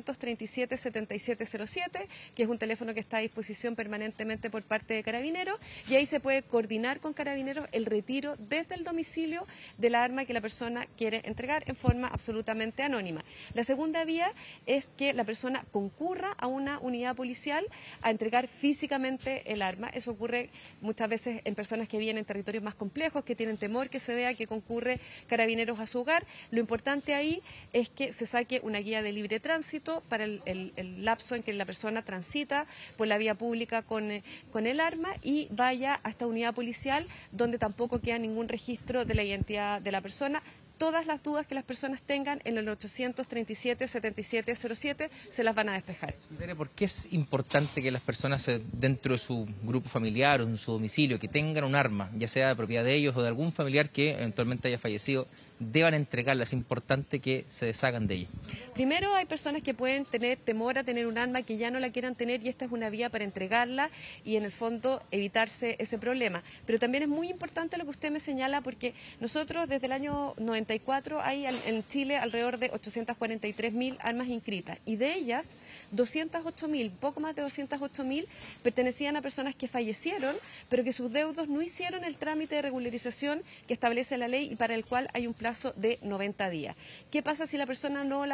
[SPEAKER 18] 837-7707, que es un teléfono que está a disposición permanentemente por parte de Carabineros, y ahí se puede coordinar con Carabineros el retiro desde el domicilio de la arma que la persona quiere entregar en forma absolutamente anónima. La segunda vía es que la persona concurra a una unidad policial a entregar físicamente el arma. Eso ocurre muchas veces en personas que viven en territorios más complejos, que tienen temor que se vea que concurre Carabineros a su hogar. Lo importante ahí es que se saque una guía de libre tránsito para el lapso en que la persona transita por la vía pública con el arma y vaya a esta unidad policial donde tampoco queda ningún registro de la identidad de la persona. Todas las dudas que las personas tengan en el 837-7707 se las van a despejar.
[SPEAKER 17] ¿Por qué es importante que las personas dentro de su grupo familiar o en su domicilio que tengan un arma, ya sea de propiedad de ellos o de algún familiar que eventualmente haya fallecido, deban entregarla? Es importante que se deshagan de ella.
[SPEAKER 18] Primero, hay personas que pueden tener temor a tener un arma, que ya no la quieran tener, y esta es una vía para entregarla y en el fondo evitarse ese problema. Pero también es muy importante lo que usted me señala, porque nosotros desde el año 94 hay en Chile alrededor de 843.000 armas inscritas, y de ellas 208.000, poco más de 208.000 pertenecían a personas que fallecieron, pero que sus deudos no hicieron el trámite de regularización que establece la ley y para el cual hay un plazo de 90 días. ¿Qué pasa si la persona no la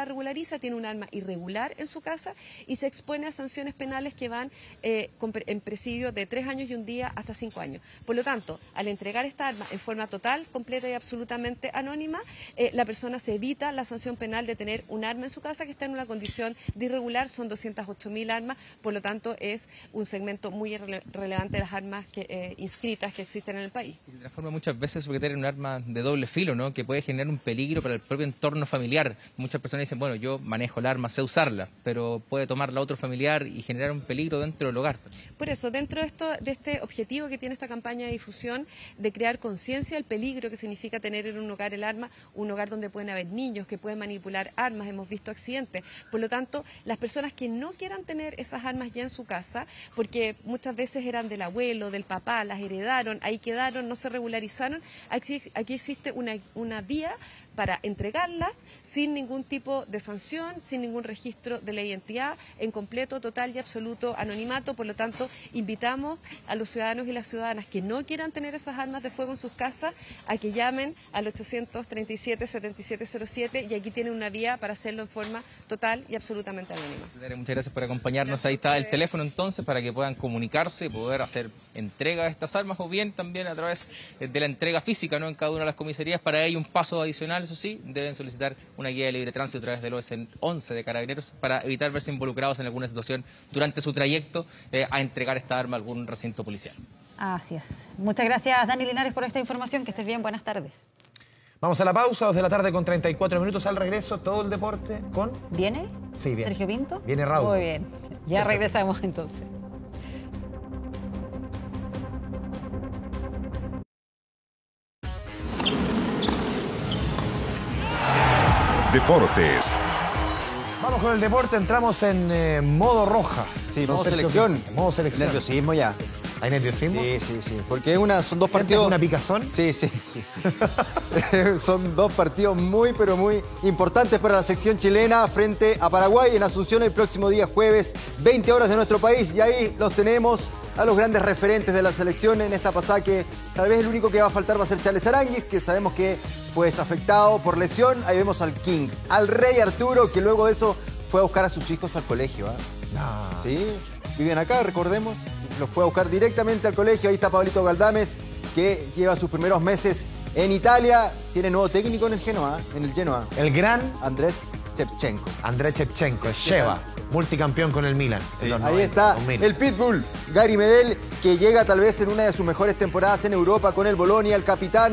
[SPEAKER 18] regulariza, tiene un arma irregular en su casa y se expone a sanciones penales que van en presidio de 3 años y 1 día hasta 5 años. Por lo tanto, al entregar esta arma en forma total, completa y absolutamente anónima, la persona se evita la sanción penal de tener un arma en su casa que está en una condición de irregular. Son 208.000 armas, por lo tanto es un segmento muy relevante de las armas inscritas que existen en el país.
[SPEAKER 17] Y se transforma muchas veces porque tiene un arma de doble filo, ¿no? Que puede generar un peligro para el propio entorno familiar. Muchas personas dicen, bueno, yo manejo el arma, sé usarla, pero puede tomarla otro familiar y generar un peligro dentro del hogar.
[SPEAKER 18] Por eso, dentro de este objetivo que tiene esta campaña de difusión de crear conciencia del peligro que significa tener en un hogar el arma, un hogar donde pueden haber niños que pueden manipular armas, hemos visto accidentes. Por lo tanto, las personas que no quieran tener esas armas ya en su casa, porque muchas veces eran del abuelo, del papá, las heredaron, ahí quedaron, no se regularizaron, aquí existe una vía para entregarlas sin ningún tipo de sanción, sin ningún registro de la identidad, en completo, total y absoluto anonimato. Por lo tanto, invitamos a los ciudadanos y las ciudadanas que no quieran tener esas armas de fuego en sus casas a que llamen al 837-7707 y aquí tienen una vía para hacerlo en forma total y absolutamente anónima.
[SPEAKER 17] Muchas gracias por acompañarnos. Ahí está el teléfono entonces para que puedan comunicarse y poder hacer entrega de estas armas o bien también a través de la entrega física, ¿no? En cada una de las comisarías. Para ello un paso adicional, eso sí, deben solicitar una guía de libre tránsito a través del OS 11 de Carabineros para evitar verse involucrados en alguna situación durante su trayecto a entregar esta arma a algún recinto policial.
[SPEAKER 1] Así es. Muchas gracias, Dani Linares, por esta información. Que estés bien. Buenas tardes.
[SPEAKER 2] Vamos a la pausa, 2 de la tarde con 34 minutos. Al regreso, todo el deporte con...
[SPEAKER 1] ¿Viene?
[SPEAKER 2] Sí, viene.
[SPEAKER 1] ¿Sergio Pinto?
[SPEAKER 2] Viene Raúl.
[SPEAKER 1] Muy bien. Ya regresamos entonces.
[SPEAKER 14] Deportes.
[SPEAKER 2] Vamos con el deporte, entramos en modo roja.
[SPEAKER 3] Sí, modo selección.
[SPEAKER 2] Modo selección.
[SPEAKER 3] Nerviosismo ya.
[SPEAKER 2] ¿Hay nerviosismo?
[SPEAKER 3] Sí. Porque son dos partidos...
[SPEAKER 2] ¿Una picazón?
[SPEAKER 3] Sí. Son dos partidos muy, pero muy importantes para la sección chilena frente a Paraguay en Asunción el próximo día jueves, 20 horas de nuestro país. Y ahí los tenemos a los grandes referentes de la selección en esta pasada, que tal vez el único que va a faltar va a ser Charles Aranguis, que sabemos que fue afectado por lesión. Ahí vemos al King, al Rey Arturo, que luego de eso fue a buscar a sus hijos al colegio.
[SPEAKER 2] No.
[SPEAKER 3] Sí, viven acá, recordemos. Los fue a buscar directamente al colegio. Ahí está Pablito Galdames, que lleva sus primeros meses en Italia. Tiene nuevo técnico en el Genoa.
[SPEAKER 2] El gran
[SPEAKER 3] Andrés Shevchenko.
[SPEAKER 2] Andrés Shevchenko, Sheva, multicampeón con el Milan.
[SPEAKER 3] Sí. Ahí está el Pitbull, Gary Medel, que llega tal vez en una de sus mejores temporadas en Europa con el Bolonia. El capitán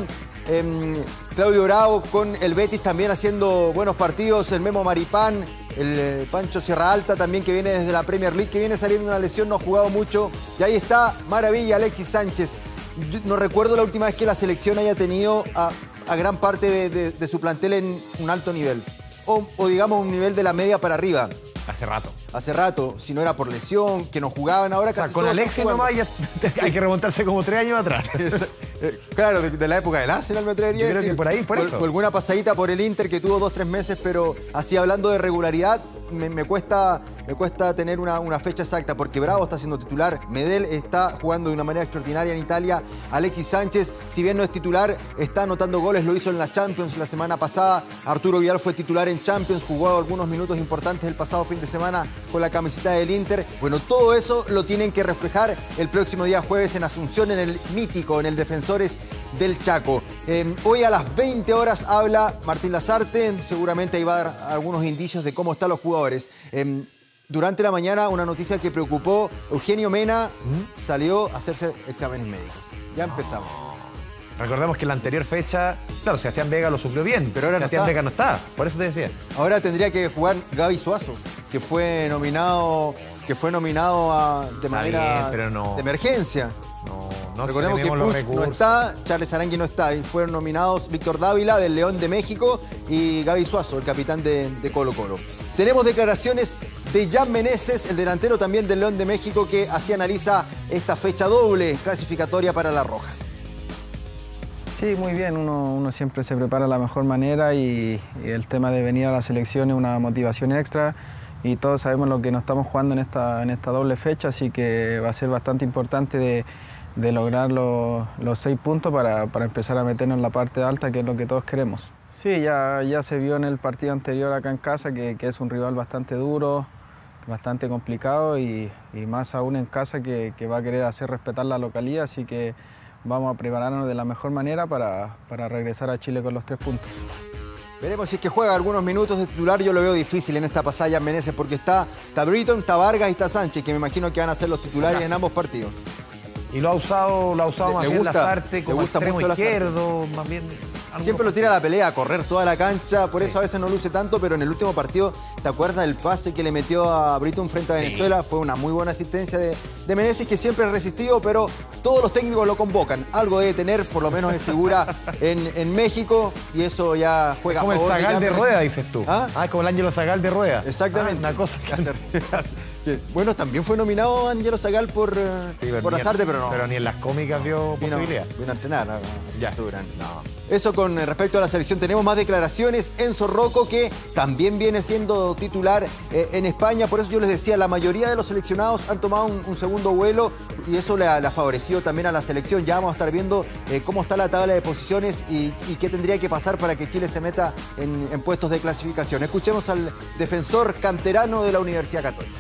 [SPEAKER 3] Claudio Bravo con el Betis también haciendo buenos partidos. El Memo Maripán, el Pancho Sierra Alta también, que viene desde la Premier League, que viene saliendo de una lesión, no ha jugado mucho. Y ahí está, maravilla, Alexis Sánchez. Yo no recuerdo la última vez que la selección haya tenido a gran parte de su plantel en un alto nivel. O digamos un nivel de la media para arriba. Hace rato, si no era por lesión, que no jugaban ahora.
[SPEAKER 2] Casi con Alexis nomás hay que remontarse como 3 años atrás.
[SPEAKER 3] Claro, de la época del Arsenal me atrevería a decir.
[SPEAKER 2] Creo que por ahí, por eso.
[SPEAKER 3] Alguna pasadita por el Inter que tuvo 2-3 meses, pero así hablando de regularidad, me cuesta tener una fecha exacta, porque Bravo está siendo titular, Medel está jugando de una manera extraordinaria en Italia, Alexis Sánchez, si bien no es titular, está anotando goles, lo hizo en la Champions la semana pasada. Arturo Vidal fue titular en Champions, jugó algunos minutos importantes el pasado fin de semana con la camiseta del Inter. Bueno, todo eso lo tienen que reflejar el próximo día jueves en Asunción, en el mítico, en el Defensores del Chaco. Hoy a las 20 horas habla Martín Lazarte, seguramente ahí va a dar algunos indicios de cómo están los jugadores. Durante la mañana, una noticia que preocupó: Eugenio Mena salió a hacerse exámenes médicos. Ya empezamos.
[SPEAKER 2] Recordemos que en la anterior fecha, claro, Sebastián Vega lo suplió bien, pero ahora Sebastián Vega no está, por eso te decía.
[SPEAKER 3] Ahora tendría que jugar Gaby Suazo, que fue nominado de manera de emergencia. Recordemos que Push no está, Charles Arangui no está, y fueron nominados Víctor Dávila del León de México y Gaby Suazo, el capitán de Colo Colo. Tenemos declaraciones de Jan Meneses, el delantero también del León de México, que así analiza esta fecha doble clasificatoria para La Roja.
[SPEAKER 19] Sí, muy bien, uno siempre se prepara de la mejor manera y el tema de venir a la selección es una motivación extra y todos sabemos lo que nos estamos jugando en esta doble fecha, así que va a ser bastante importante de lograr los 6 puntos para empezar a meternos en la parte alta, que es lo que todos queremos. Sí, ya se vio en el partido anterior acá en casa que es un rival bastante duro, bastante complicado y más aún en casa que va a querer hacer respetar la localidad, así que vamos a prepararnos de la mejor manera para regresar a Chile con los 3 puntos.
[SPEAKER 3] Veremos si es que juega algunos minutos de titular. Yo lo veo difícil en esta pasada Meneses porque está Britton, está Vargas y está Sánchez, que me imagino que van a ser los titulares en ambos partidos.
[SPEAKER 2] Y lo ha usado más bien Lazarte como extremo izquierdo, más bien.
[SPEAKER 3] Siempre lo tira a la pelea, a correr toda la cancha, por eso a veces no luce tanto, pero en el último partido, ¿te acuerdas del pase que le metió a Britton frente a Venezuela? Fue una muy buena asistencia de Meneses, que siempre es resistido, pero todos los técnicos lo convocan. Algo debe tener, por lo menos en figura en México, y eso ya juega
[SPEAKER 2] como
[SPEAKER 3] a favor.
[SPEAKER 2] El Zagal de Rueda, dices tú.
[SPEAKER 3] ¿Ah?
[SPEAKER 2] Es como el Ángelo Zagal de Rueda.
[SPEAKER 3] Exactamente.
[SPEAKER 2] Una cosa que hacer.
[SPEAKER 3] Bueno, también fue nominado Ángelo Zagal por Lazarte, pero no.
[SPEAKER 2] Pero ni en las cómicas vio posibilidad.
[SPEAKER 3] Vino a entrenar.
[SPEAKER 2] Ya.
[SPEAKER 3] No. Eso con respecto a la selección. Tenemos más declaraciones. Enzo Rocco, que también viene siendo titular en España. Por eso yo les decía, la mayoría de los seleccionados han tomado un segundo vuelo y eso le ha favorecido también a la selección. Ya vamos a estar viendo cómo está la tabla de posiciones y qué tendría que pasar para que Chile se meta en puestos de clasificación. Escuchemos al defensor canterano de la Universidad Católica.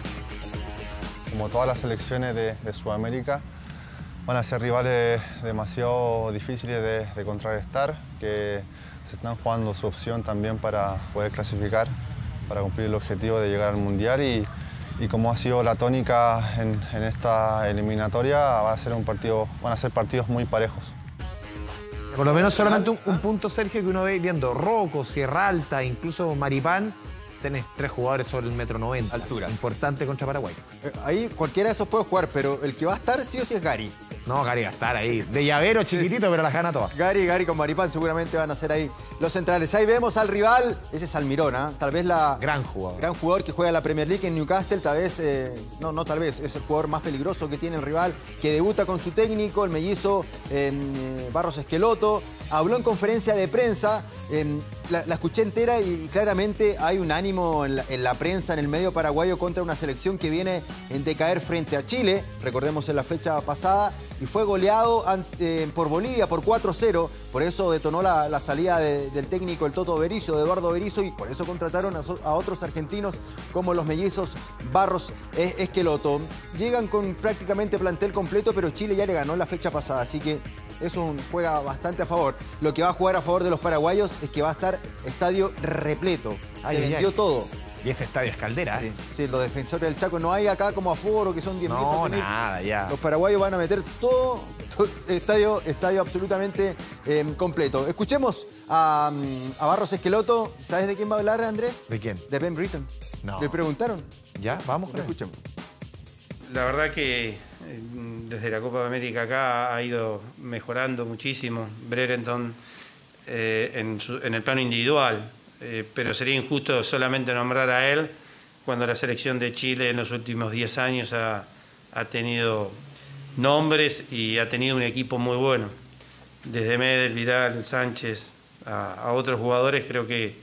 [SPEAKER 4] Como todas las selecciones de Sudamérica, van a ser rivales demasiado difíciles de contrarrestar, que se están jugando su opción también para poder clasificar, para cumplir el objetivo de llegar al Mundial y como ha sido la tónica en esta eliminatoria, van a ser partidos muy parejos.
[SPEAKER 2] Por lo menos solamente un punto, Sergio, que uno ve viendo Rocco, Sierra Alta, incluso Maripán. Tenés 3 jugadores sobre el 1,90 m.
[SPEAKER 3] Altura.
[SPEAKER 2] Importante contra Paraguay.
[SPEAKER 3] Ahí cualquiera de esos puede jugar, pero el que va a estar sí o sí es Gary.
[SPEAKER 2] No, Gary va a estar ahí. De llavero chiquitito, pero las gana todas.
[SPEAKER 3] Gary con Maripán seguramente van a ser ahí los centrales. Ahí vemos al rival, ese es Almirón, ¿eh? Tal vez
[SPEAKER 2] Gran jugador.
[SPEAKER 3] Gran jugador que juega en la Premier League en Newcastle, tal vez, no tal vez, es el jugador más peligroso que tiene el rival, que debuta con su técnico, el mellizo Barros Esqueloto. Habló en conferencia de prensa, la escuché entera y claramente hay un ánimo en la prensa, en el medio paraguayo, contra una selección que viene en decaer frente a Chile, recordemos en la fecha pasada, y fue goleado por Bolivia por 4-0, por eso detonó la salida del técnico, el Toto Berizzo, de Eduardo Berizzo, y por eso contrataron a otros argentinos como los mellizos Barros Esqueloto. Llegan con prácticamente plantel completo, pero Chile ya le ganó la fecha pasada, así que eso juega bastante a favor. Lo que va a jugar a favor de los paraguayos es que va a estar estadio repleto. Se vendió todo.
[SPEAKER 2] Y ese estadio es caldera.
[SPEAKER 3] Sí, los defensores del Chaco. No hay acá como aforo, que son 10.000.
[SPEAKER 2] No, nada, ya.
[SPEAKER 3] Los paraguayos van a meter todo estadio absolutamente completo. Escuchemos a Barros Esqueloto. ¿Sabes de quién va a hablar, Andrés?
[SPEAKER 2] ¿De quién?
[SPEAKER 3] De Ben Britton.
[SPEAKER 2] No.
[SPEAKER 3] Le preguntaron.
[SPEAKER 2] Ya, vamos.
[SPEAKER 3] Lo escuchemos.
[SPEAKER 20] La verdad que desde la Copa de América acá ha ido mejorando muchísimo Brereton en el plano individual, pero sería injusto solamente nombrar a él cuando la selección de Chile en los últimos 10 años ha tenido nombres y ha tenido un equipo muy bueno. Desde Medel, Vidal, Sánchez a otros jugadores, creo que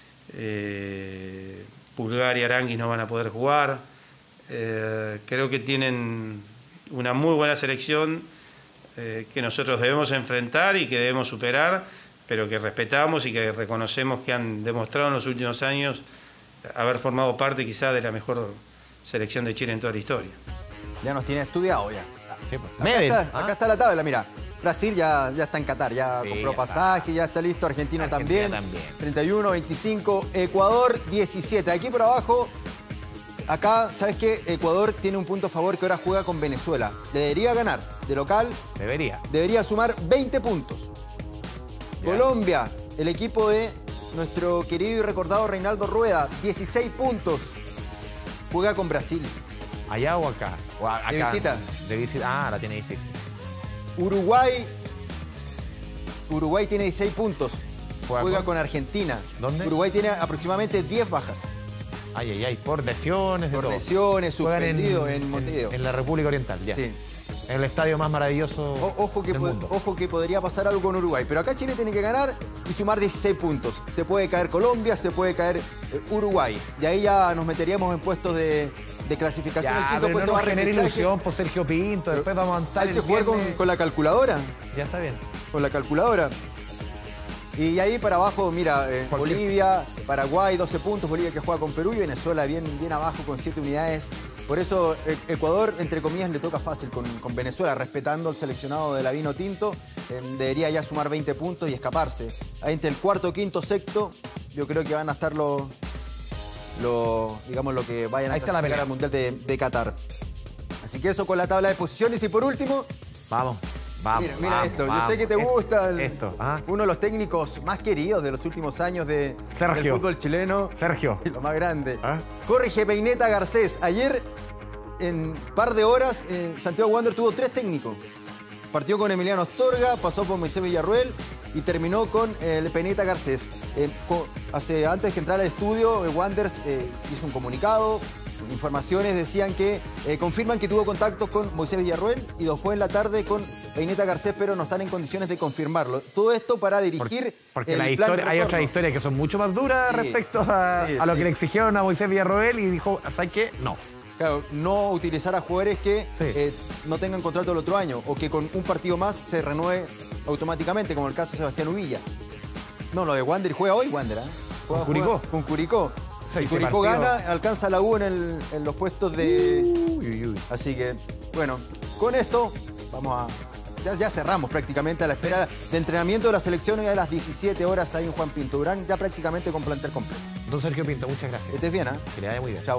[SPEAKER 20] Pulgar y Aranguis no van a poder jugar. Creo que tienen una muy buena selección que nosotros debemos enfrentar y que debemos superar, pero que respetamos y que reconocemos que han demostrado en los últimos años haber formado parte quizá de la mejor selección de Chile en toda la historia.
[SPEAKER 3] Ya nos tiene estudiado ya.
[SPEAKER 2] Sí, pues.
[SPEAKER 3] Acá está la tabla, mira. Brasil ya está en Qatar, ya compró pasaje, ya está listo. Argentina también. 31, 25. Ecuador, 17. Aquí por abajo, acá, ¿sabes qué? Ecuador tiene un punto a favor que ahora juega con Venezuela. Le debería ganar de local. Debería sumar 20 puntos. Ya. Colombia, el equipo de nuestro querido y recordado Reinaldo Rueda, 16 puntos. Juega con Brasil.
[SPEAKER 2] ¿Allá o acá? Acá.
[SPEAKER 3] De visita.
[SPEAKER 2] De visita. La tiene difícil.
[SPEAKER 3] Uruguay tiene 16 puntos. Juega con Argentina.
[SPEAKER 2] ¿Dónde?
[SPEAKER 3] Uruguay tiene aproximadamente 10 bajas.
[SPEAKER 2] Por lesiones.
[SPEAKER 3] Por lesiones, suspendido en Montevideo.
[SPEAKER 2] En la República Oriental, ya. Sí. En el estadio más maravilloso del mundo.
[SPEAKER 3] Ojo que podría pasar algo con Uruguay. Pero acá Chile tiene que ganar y sumar 16 puntos. Se puede caer Colombia, se puede caer Uruguay. De ahí ya nos meteríamos en puestos de de clasificación
[SPEAKER 2] Ya,
[SPEAKER 3] al quinto
[SPEAKER 2] pero
[SPEAKER 3] puesto
[SPEAKER 2] no
[SPEAKER 3] va
[SPEAKER 2] nos genera
[SPEAKER 3] repechaje.
[SPEAKER 2] ilusión por Sergio Pinto, después vamos a montar
[SPEAKER 3] Hay que jugar con la calculadora.
[SPEAKER 2] Ya está bien.
[SPEAKER 3] Con la calculadora. Y ahí para abajo, mira, Bolivia, Paraguay, 12 puntos, Bolivia que juega con Perú y Venezuela bien abajo con 7 unidades. Por eso Ecuador, entre comillas, le toca fácil con Venezuela, respetando el seleccionado de la Vino Tinto. Debería ya sumar 20 puntos y escaparse. Ahí entre el cuarto, quinto, sexto, yo creo que van a estar digamos, lo que vayan a clasificar al Mundial de Qatar. Así que eso con la tabla de posiciones. Y por último...
[SPEAKER 2] Vamos.
[SPEAKER 3] Mira esto, yo sé que te gusta uno de los técnicos más queridos de los últimos años del fútbol chileno.
[SPEAKER 2] Sergio.
[SPEAKER 3] Lo más grande. Jorge Peineta Garcés. Ayer, en un par de horas, Santiago Wanderers tuvo 3 técnicos. Partió con Emiliano Astorga, pasó por Moisés Villarruel y terminó con el Peineta Garcés. Antes que entrar al estudio, Wanderers hizo un comunicado. Informaciones decían que confirman que tuvo contactos con Moisés Villarruel y después en la tarde con Peineta Garcés, pero no están en condiciones de confirmarlo. Todo esto para dirigir
[SPEAKER 2] porque hay otras historias que son mucho más duras respecto a lo que le exigieron a Moisés Villarroel y dijo, ¿sabes qué? No.
[SPEAKER 3] Claro, no utilizar a jugadores que no tengan contrato el otro año o que con un partido más se renueve automáticamente, como el caso de Sebastián Uvilla. No, lo de Wander juega hoy, Wander.
[SPEAKER 2] ¿Con Curicó?
[SPEAKER 3] Con Curicó. Si Curicó gana, alcanza la U en los puestos de... Así que, bueno, con esto vamos a... Ya cerramos prácticamente a la espera de entrenamiento de la selección. Hoy a las 17 horas hay un Juan Pinto Durán, ya prácticamente con plantel completo.
[SPEAKER 2] Don Sergio Pinto, muchas gracias.
[SPEAKER 3] Estés bien,
[SPEAKER 2] Que le vaya muy bien.
[SPEAKER 3] Chao.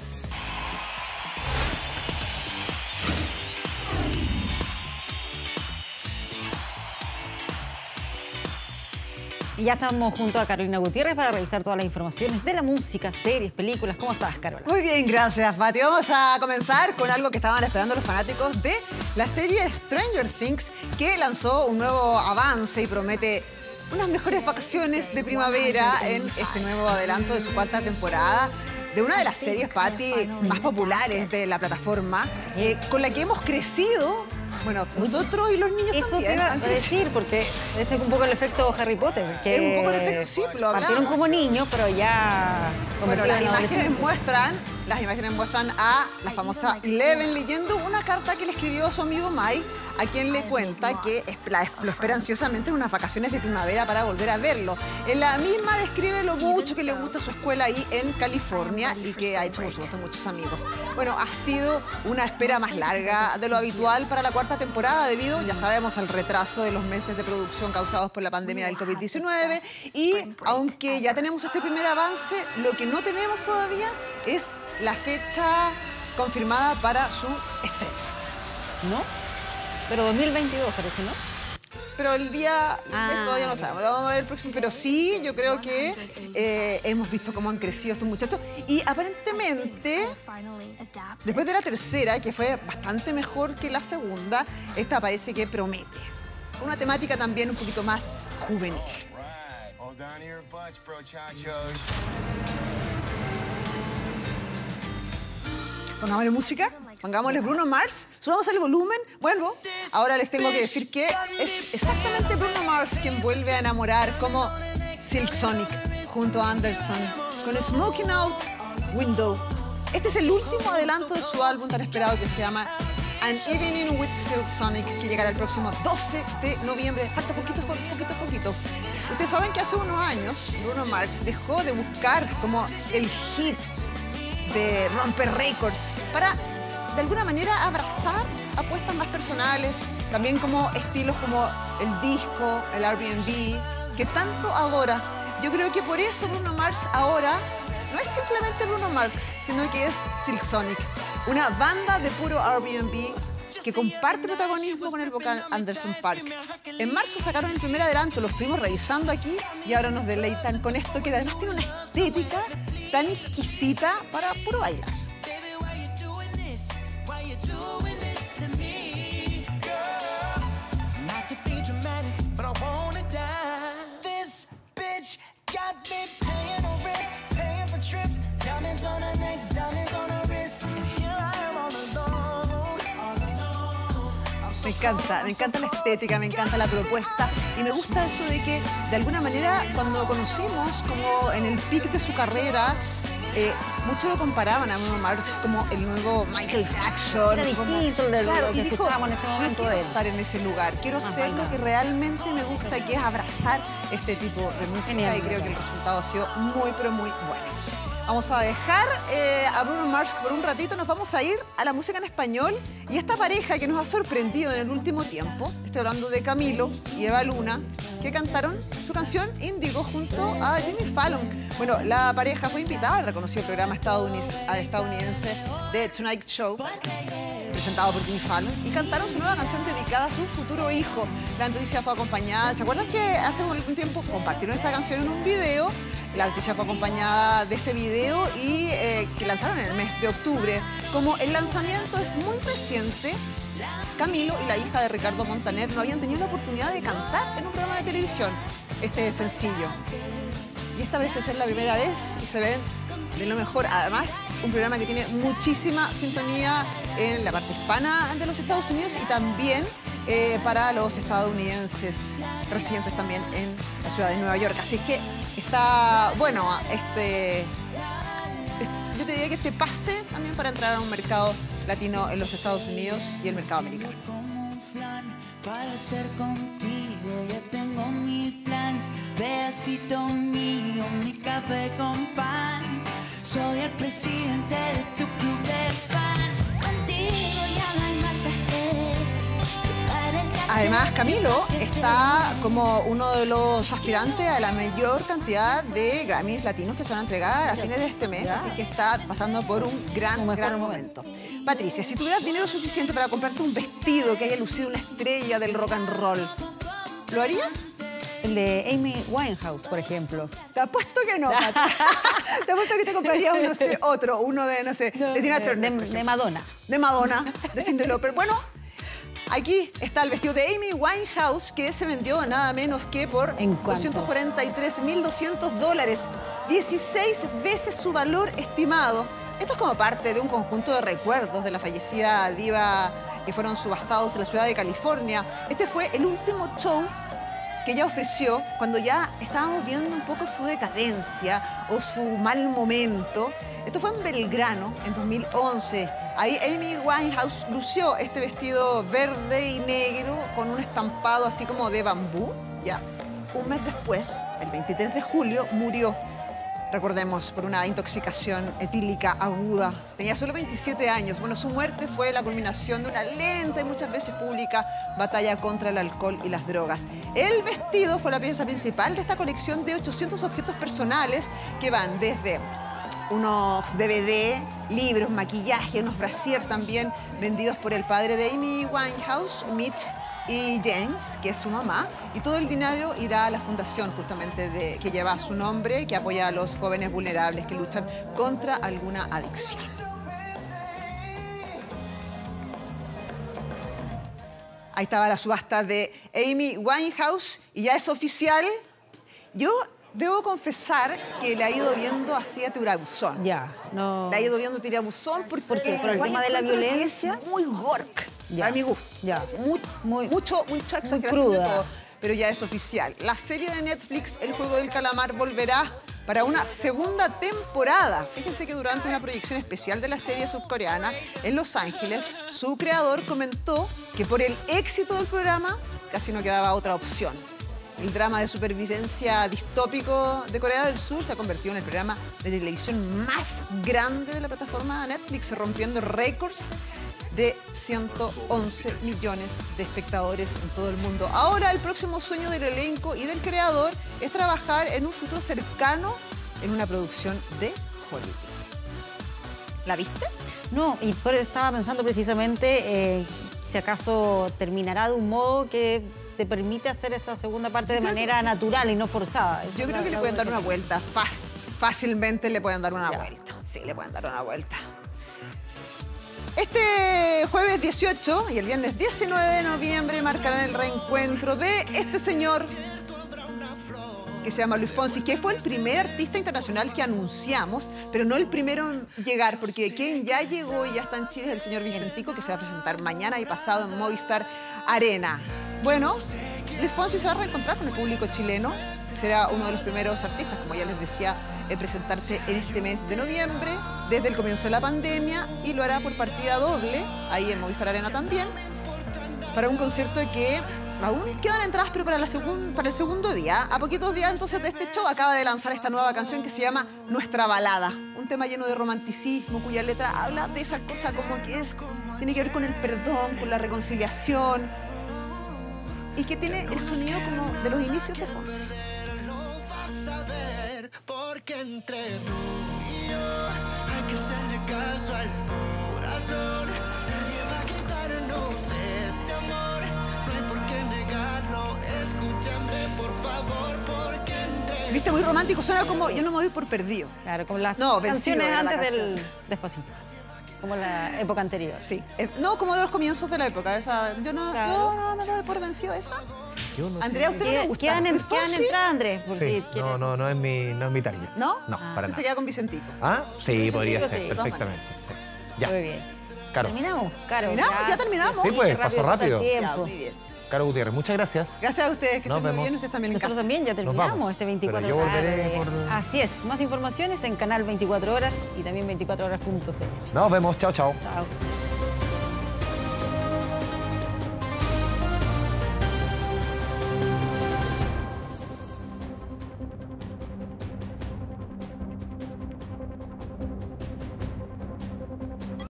[SPEAKER 1] Y ya estamos junto a Carolina Gutiérrez para revisar todas las informaciones de la música, series, películas. ¿Cómo estás, Carola?
[SPEAKER 7] Muy bien, gracias, Pati. Vamos a comenzar con algo que estaban esperando los fanáticos de la serie Stranger Things, que lanzó un nuevo avance y promete unas mejores vacaciones de primavera en este nuevo adelanto de su 4ª temporada de una de las series, Pati, más populares de la plataforma, con la que hemos crecido. Bueno, nosotros y los niños
[SPEAKER 1] eso
[SPEAKER 7] también.
[SPEAKER 1] Eso te iba a decir, porque este es un poco el efecto Harry Potter. Que
[SPEAKER 7] es un poco el efecto, sí, lo hablamos.
[SPEAKER 1] Partieron como niños, pero ya...
[SPEAKER 7] Bueno, las imágenes muestran a la famosa Eleven leyendo una carta que le escribió a su amigo Mike, a quien le cuenta que lo espera ansiosamente en unas vacaciones de primavera para volver a verlo. En la misma describe lo mucho que le gusta su escuela ahí en California y que ha hecho, por supuesto, muchos amigos. Bueno, ha sido una espera más larga de lo habitual para la 4ª temporada debido, ya sabemos, al retraso de los meses de producción causados por la pandemia del COVID-19 y aunque ya tenemos este primer avance, lo que no tenemos todavía es la fecha confirmada para su estreno.
[SPEAKER 1] ¿No? Pero 2022 parece, ¿no?
[SPEAKER 7] Pero el día todavía no sabemos, lo vamos a ver el próximo. Pero sí, yo creo que hemos visto cómo han crecido estos muchachos. Y aparentemente, después de la tercera, que fue bastante mejor que la segunda, esta parece que promete. Una temática también un poquito más juvenil. Pongámosle música, pongámosle Bruno Mars, subamos el volumen, vuelvo. Ahora les tengo que decir que es exactamente Bruno Mars quien vuelve a enamorar como Silk Sonic junto a Anderson con Smoking Out Window. Este es el último adelanto de su álbum tan esperado que se llama An Evening with Silk Sonic, que llegará el próximo 12 de noviembre. Falta poquito. Ustedes saben que hace unos años Bruno Mars dejó de buscar como el hit de romper récords para de alguna manera abrazar apuestas más personales, también como estilos como el disco, el R&B, que tanto adora. Yo creo que por eso Bruno Mars ahora no es simplemente Bruno Mars, sino que es Silk Sonic, una banda de puro R&B que comparte protagonismo con el vocal Anderson .Paak. En marzo sacaron el primer adelanto, lo estuvimos revisando aquí y ahora nos deleitan con esto que además tiene una estética tan exquisita para puro bailar. Me encanta la estética, me encanta la propuesta y me gusta eso de que, de alguna manera, cuando conocimos como en el pic de su carrera, muchos lo comparaban a Bruno Mars como el nuevo Michael Jackson.
[SPEAKER 1] Era distinto de lo que escuchábamos en ese momento de él.
[SPEAKER 7] Estar en ese lugar. Quiero hacer lo que realmente me gusta, que es abrazar este tipo de música. Genial, y creo que el resultado ha sido muy, pero muy bueno. Vamos a dejar a Bruno Mars por un ratito, nos vamos a ir a la música en español y esta pareja que nos ha sorprendido en el último tiempo, estoy hablando de Camilo y Eva Luna, que cantaron su canción Índigo junto a Jimmy Fallon. Bueno, la pareja fue invitada al reconocido programa estadounidense The Tonight Show, presentado por Jimmy Fallon, y cantaron su nueva canción dedicada a su futuro hijo. La noticia fue acompañada, ¿se acuerdan que hace algún tiempo compartieron esta canción en un video? La noticia fue acompañada de ese video y que lanzaron en el mes de octubre. Como el lanzamiento es muy reciente, Camilo y la hija de Ricardo Montaner no habían tenido la oportunidad de cantar en un programa de televisión este sencillo. Y esta vez es la primera vez y se ven de lo mejor. Además, un programa que tiene muchísima sintonía en la parte hispana de los Estados Unidos y también para los estadounidenses residentes también en la ciudad de Nueva York. Así que está, bueno, yo te diría que este pase también para entrar a un mercado latino en los Estados Unidos y el mercado americano.
[SPEAKER 8] Para ser contigo ya tengo mil planes, pedacito mío, mi café con pan. Soy el presidente de tu club de fan. Contigo ya no hay marcas.
[SPEAKER 7] Además, Camilo está como uno de los aspirantes a la mayor cantidad de Grammys latinos que se van a entregar a fines de este mes, así que está pasando por un gran momento. Patricia, si tuvieras dinero suficiente para comprarte un vestido que haya lucido una estrella del rock and roll, ¿lo harías?
[SPEAKER 1] El de Amy Winehouse, por ejemplo.
[SPEAKER 7] Te apuesto que no, Patricia. Te apuesto que te comprarías uno de, no sé, de Tina Turner.
[SPEAKER 1] De Madonna.
[SPEAKER 7] De Madonna, de Cyndi Lauper. Bueno, aquí está el vestido de Amy Winehouse, que se vendió nada menos que por $243.200. 16 veces su valor estimado. Esto es como parte de un conjunto de recuerdos de la fallecida diva que fueron subastados en la ciudad de California. Este fue el último show que ella ofreció cuando ya estábamos viendo un poco su decadencia o su mal momento. Esto fue en Belgrano, en 2011. Ahí Amy Winehouse lució este vestido verde y negro con un estampado así como de bambú. Ya. Un mes después, el 23 de julio, murió. Recordemos, por una intoxicación etílica aguda. Tenía solo 27 años. Bueno, su muerte fue la culminación de una lenta y muchas veces pública batalla contra el alcohol y las drogas. El vestido fue la pieza principal de esta colección de 800 objetos personales que van desde unos DVD, libros, maquillaje, unos brasier también vendidos por el padre de Amy Winehouse, Mitch y James, que es su mamá, y todo el dinero irá a la fundación justamente que lleva su nombre, que apoya a los jóvenes vulnerables que luchan contra alguna adicción. Ahí estaba la subasta de Amy Winehouse y ya es oficial. Yo debo confesar que le ha ido viendo así a tirabuzón.
[SPEAKER 1] Ya, no.
[SPEAKER 7] Le ha ido viendo tirabuzón porque
[SPEAKER 1] ¿por el tema de la violencia?
[SPEAKER 7] Muy gork, a mi gusto.
[SPEAKER 1] Ya.
[SPEAKER 7] Mucha exageración
[SPEAKER 1] cruda.
[SPEAKER 7] de todo, pero ya es oficial. La serie de Netflix, El Juego del Calamar, volverá para una segunda temporada. Fíjense que durante una proyección especial de la serie surcoreana en Los Ángeles, su creador comentó que por el éxito del programa casi no quedaba otra opción. El drama de supervivencia distópico de Corea del Sur se ha convertido en el programa de televisión más grande de la plataforma Netflix, rompiendo récords de 111 millones de espectadores en todo el mundo. Ahora, el próximo sueño del elenco y del creador es trabajar en un futuro cercano en una producción de Hollywood. ¿La viste?
[SPEAKER 1] No, y por eso estaba pensando precisamente si acaso terminará de un modo que te permite hacer esa segunda parte de manera natural y no forzada.
[SPEAKER 7] Yo creo que le pueden dar una vuelta. Fácilmente le pueden dar una vuelta. Sí, le pueden dar una vuelta. Este jueves 18 y el viernes 19 de noviembre marcarán el reencuentro de este señor que se llama Luis Fonsi, que fue el primer artista internacional que anunciamos, pero no el primero en llegar, porque quien ya llegó y ya está en Chile es el señor Vicentico, que se va a presentar mañana y pasado en Movistar Arena. Bueno, Luis Fonsi se va a reencontrar con el público chileno. Será uno de los primeros artistas, como ya les decía, presentarse en este mes de noviembre, desde el comienzo de la pandemia, y lo hará por partida doble, ahí en Movistar Arena también, para un concierto que aún quedan entradas, pero para el segundo día. A poquitos días entonces de este show acaba de lanzar esta nueva canción que se llama Nuestra Balada, un tema lleno de romanticismo, cuya letra habla de esa cosa como que tiene que ver con el perdón, con la reconciliación, y que tiene el sonido como de los inicios de Fonsi.
[SPEAKER 8] Porque entre tú y yo hay que hacerle caso al corazón. Nadie va a quitarnos este amor, no hay por qué negarlo. Escúchame por favor, porque entre...
[SPEAKER 7] Viste, muy romántico, suena como Yo no me voy por perdido.
[SPEAKER 1] Claro, como las
[SPEAKER 7] canciones
[SPEAKER 1] canciones antes
[SPEAKER 7] canción.
[SPEAKER 1] del Despacito. Como la época anterior.
[SPEAKER 7] Sí. No, como de los comienzos de la época. Esa, yo no me doy por vencido esa. Andrea, ¿a usted no le gusta?
[SPEAKER 1] ¿Quedan entradas, Andrés?
[SPEAKER 2] Sí, no es mi target.
[SPEAKER 7] ¿No?
[SPEAKER 2] No, para
[SPEAKER 7] Se
[SPEAKER 2] nada.
[SPEAKER 7] queda con Vicentico.
[SPEAKER 2] ¿Ah? Sí, podría
[SPEAKER 1] Vicentico,
[SPEAKER 2] ser,
[SPEAKER 1] sí.
[SPEAKER 2] perfectamente. Sí. Ya.
[SPEAKER 1] Muy bien.
[SPEAKER 2] Caro.
[SPEAKER 1] ¿Terminamos? Caro.
[SPEAKER 7] ¿Terminamos? ¿Ya terminamos?
[SPEAKER 2] Sí, pues,
[SPEAKER 1] Qué
[SPEAKER 2] pasó
[SPEAKER 1] pasa el
[SPEAKER 2] rápido.
[SPEAKER 1] tiempo.
[SPEAKER 7] Ya, muy bien.
[SPEAKER 2] Caro Gutiérrez, muchas gracias.
[SPEAKER 7] Gracias a ustedes, que
[SPEAKER 2] Nos
[SPEAKER 7] estén muy
[SPEAKER 2] vemos.
[SPEAKER 7] bien. Ustedes también en
[SPEAKER 1] Nosotros
[SPEAKER 7] casa.
[SPEAKER 1] también ya terminamos
[SPEAKER 2] vamos.
[SPEAKER 1] este 24
[SPEAKER 2] Pero yo volveré
[SPEAKER 1] horas.
[SPEAKER 2] por-
[SPEAKER 1] Así es. Más informaciones en canal 24 horas y también 24horas.cl.
[SPEAKER 2] Nos vemos. Chao, chao.
[SPEAKER 1] Chao.